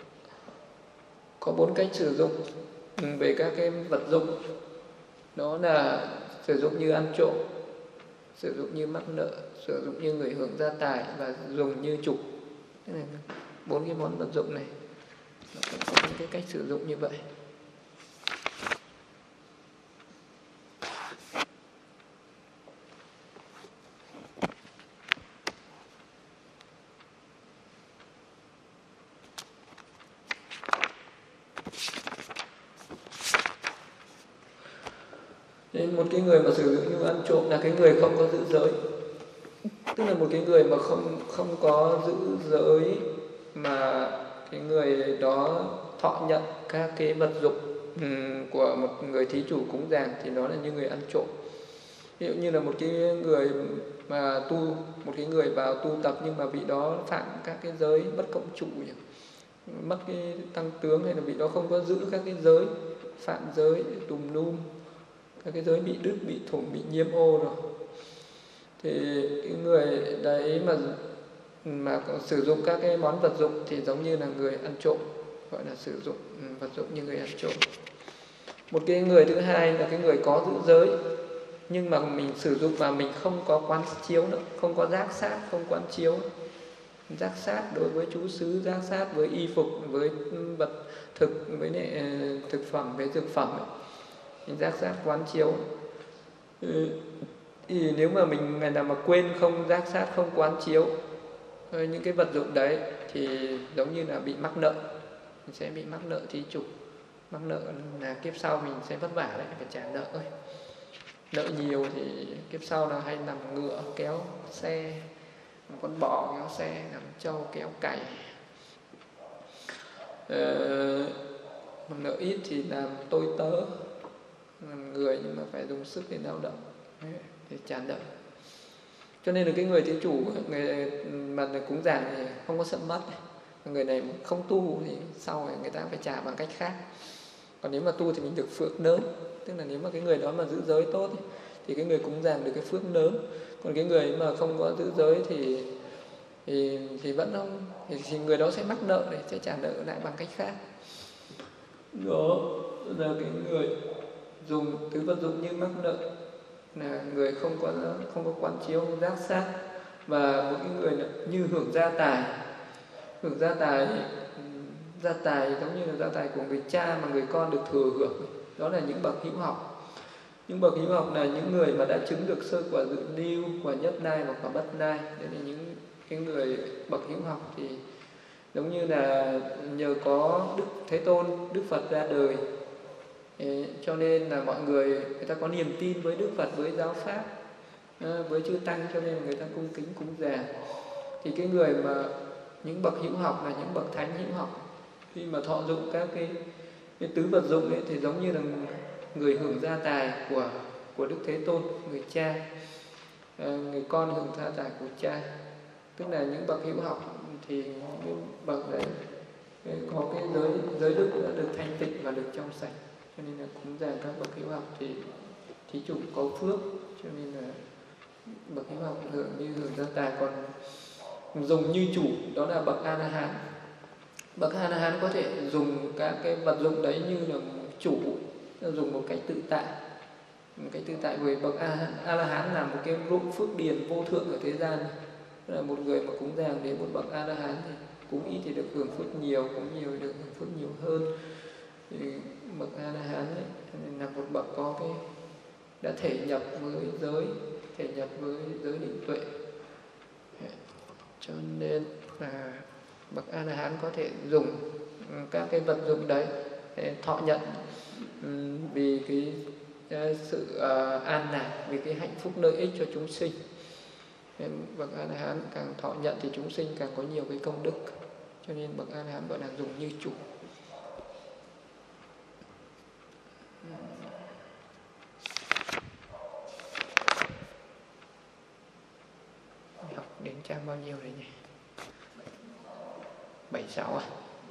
Có bốn cách sử dụng về các cái vật dụng, đó là sử dụng như ăn trộm, sử dụng như mắc nợ, sử dụng như người hưởng gia tài, và dùng như chủ. Bốn cái món vật dụng này nó có những cái cách sử dụng như vậy. Nên một cái người mà sử dụng như ăn trộm là cái người không có giữ giới, tức là một cái người mà không không có giữ giới, mà cái người đó thọ nhận các cái vật dụng um, của một người thí chủ cúng dường, thì nó là như người ăn trộm. Ví dụ như là một cái người mà tu, một cái người vào tu tập nhưng mà vị đó phạm các cái giới bất cộng trụ, mất cái tăng tướng, hay là vị đó không có giữ các cái giới, phạm giới tùm lum, các cái giới bị đứt, bị thủng, bị nhiễm ô rồi, thì cái người đấy mà mà sử dụng các cái món vật dụng thì giống như là người ăn trộm, gọi là sử dụng vật dụng như người ăn trộm. Một cái người thứ hai là cái người có giữ giới, nhưng mà mình sử dụng mà mình không có quán chiếu nữa, không có giác sát, không quán chiếu. Giác sát đối với trú xứ, giác sát với y phục, với vật thực, với lại thực phẩm, với dược phẩm ấy. Mình giác sát quán chiếu. Ừ, thì nếu mà mình ngày nào mà quên không giác sát, không quán chiếu những cái vật dụng đấy, thì giống như là bị mắc nợ, mình sẽ bị mắc nợ thí chủ. Mắc nợ là kiếp sau mình sẽ vất vả đấy, phải trả nợ thôi. Nợ nhiều thì kiếp sau là hay nằm ngựa kéo xe, một con bò kéo xe, nằm trâu kéo cày. Ờ, mà nợ ít thì làm tôi tớ, làm người nhưng mà phải dùng sức để lao động để trả nợ. Cho nên là cái người thí chủ, người mà cúng dường thì không có sợ mất. Người này không tu thì sau này người ta phải trả bằng cách khác. Còn nếu mà tu thì mình được phước nớm, tức là nếu mà cái người đó mà giữ giới tốt thì cái người cúng dường được cái phước nớm. Còn cái người mà không có giữ giới thì thì thì vẫn không, thì, thì người đó sẽ mắc nợ để sẽ trả nợ lại bằng cách khác. Đó là cái người dùng thứ vật dụng như mắc nợ, là người không có không có quán chiếu, giác sát. Và một cái người như hưởng gia tài. Hưởng gia tài, gia tài giống như là gia tài của người cha mà người con được thừa hưởng. Đó là những bậc hữu học. Những bậc hữu học là những người mà đã chứng được sơ quả dự lưu, quả nhất đai và quả bất đai. Đây là những cái người bậc hữu học, thì Giống như là nhờ có Đức Thế Tôn, Đức Phật ra đời, cho nên là mọi người người ta có niềm tin với Đức Phật, với giáo pháp, với chư tăng, cho nên người ta cung kính cúng dường. Thì cái người mà những bậc hữu học là những bậc thánh hữu học, khi mà thọ dụng các cái, cái tứ vật dụng ấy, thì giống như là người hưởng gia tài của của Đức Thế Tôn, người cha, người con hưởng gia tài của cha. Tức là những bậc hữu học thì những bậc đấy có cái giới giới đức đã được thanh tịnh và được trong sạch, cho nên là cúng dường các bậc hữu học thì thí chủ có phước, cho nên là bậc hữu học hưởng như hưởng gia tài. Còn dùng như chủ đó là bậc A La Hán. Bậc A La Hán có thể dùng các cái vật dụng đấy như là chủ, dùng một cách tự tại, một cách tự tại. Với bậc A La Hán là một cái ruộng phước điền vô thượng ở thế gian. Là một người mà cúng dường đến một bậc A La Hán thì cúng ít thì được hưởng phước nhiều, cúng nhiều thì được hưởng phước nhiều hơn. Thì bậc A La Hán ấy là một bậc có cái đã thể nhập với giới, thể nhập với giới định tuệ, cho nên là bậc A La Hán có thể dùng các cái vật dụng đấy để thọ nhận vì cái sự uh, an lạc, vì cái hạnh phúc lợi ích cho chúng sinh. Nên bậc A La Hán càng thọ nhận thì chúng sinh càng có nhiều cái công đức, cho nên bậc A La Hán gọi là dùng như chủ. Học đến trang bao nhiêu đấy nhỉ? bảy sáu à?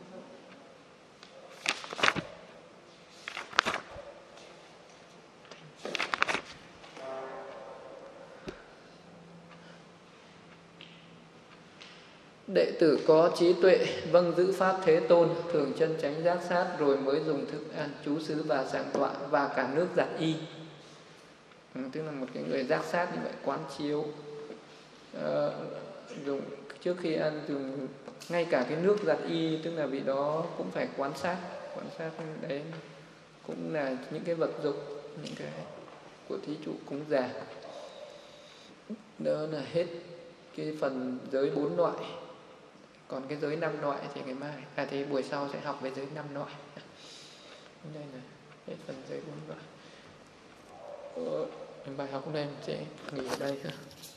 Đệ tử có trí tuệ, vâng giữ pháp Thế Tôn, thường chân chánh giác sát, rồi mới dùng thức ăn, trú xứ và giảng tọa và cả nước giặt y. Ừ, tức là một cái người giác sát như vậy, quán chiếu, à, dùng trước khi ăn dùng ngay cả cái nước giặt y, tức là vị đó cũng phải quan sát, quan sát đấy cũng là những cái vật dụng, những cái của thí chủ cúng dường. Đó là hết cái phần giới bốn loại. Còn cái giới năm loại thì ngày mai, à thì buổi sau sẽ học về giới năm loại. Đây là hết phần giới bốn loại. Ờ, bài học hôm nay mình sẽ nghỉ ở đây thôi.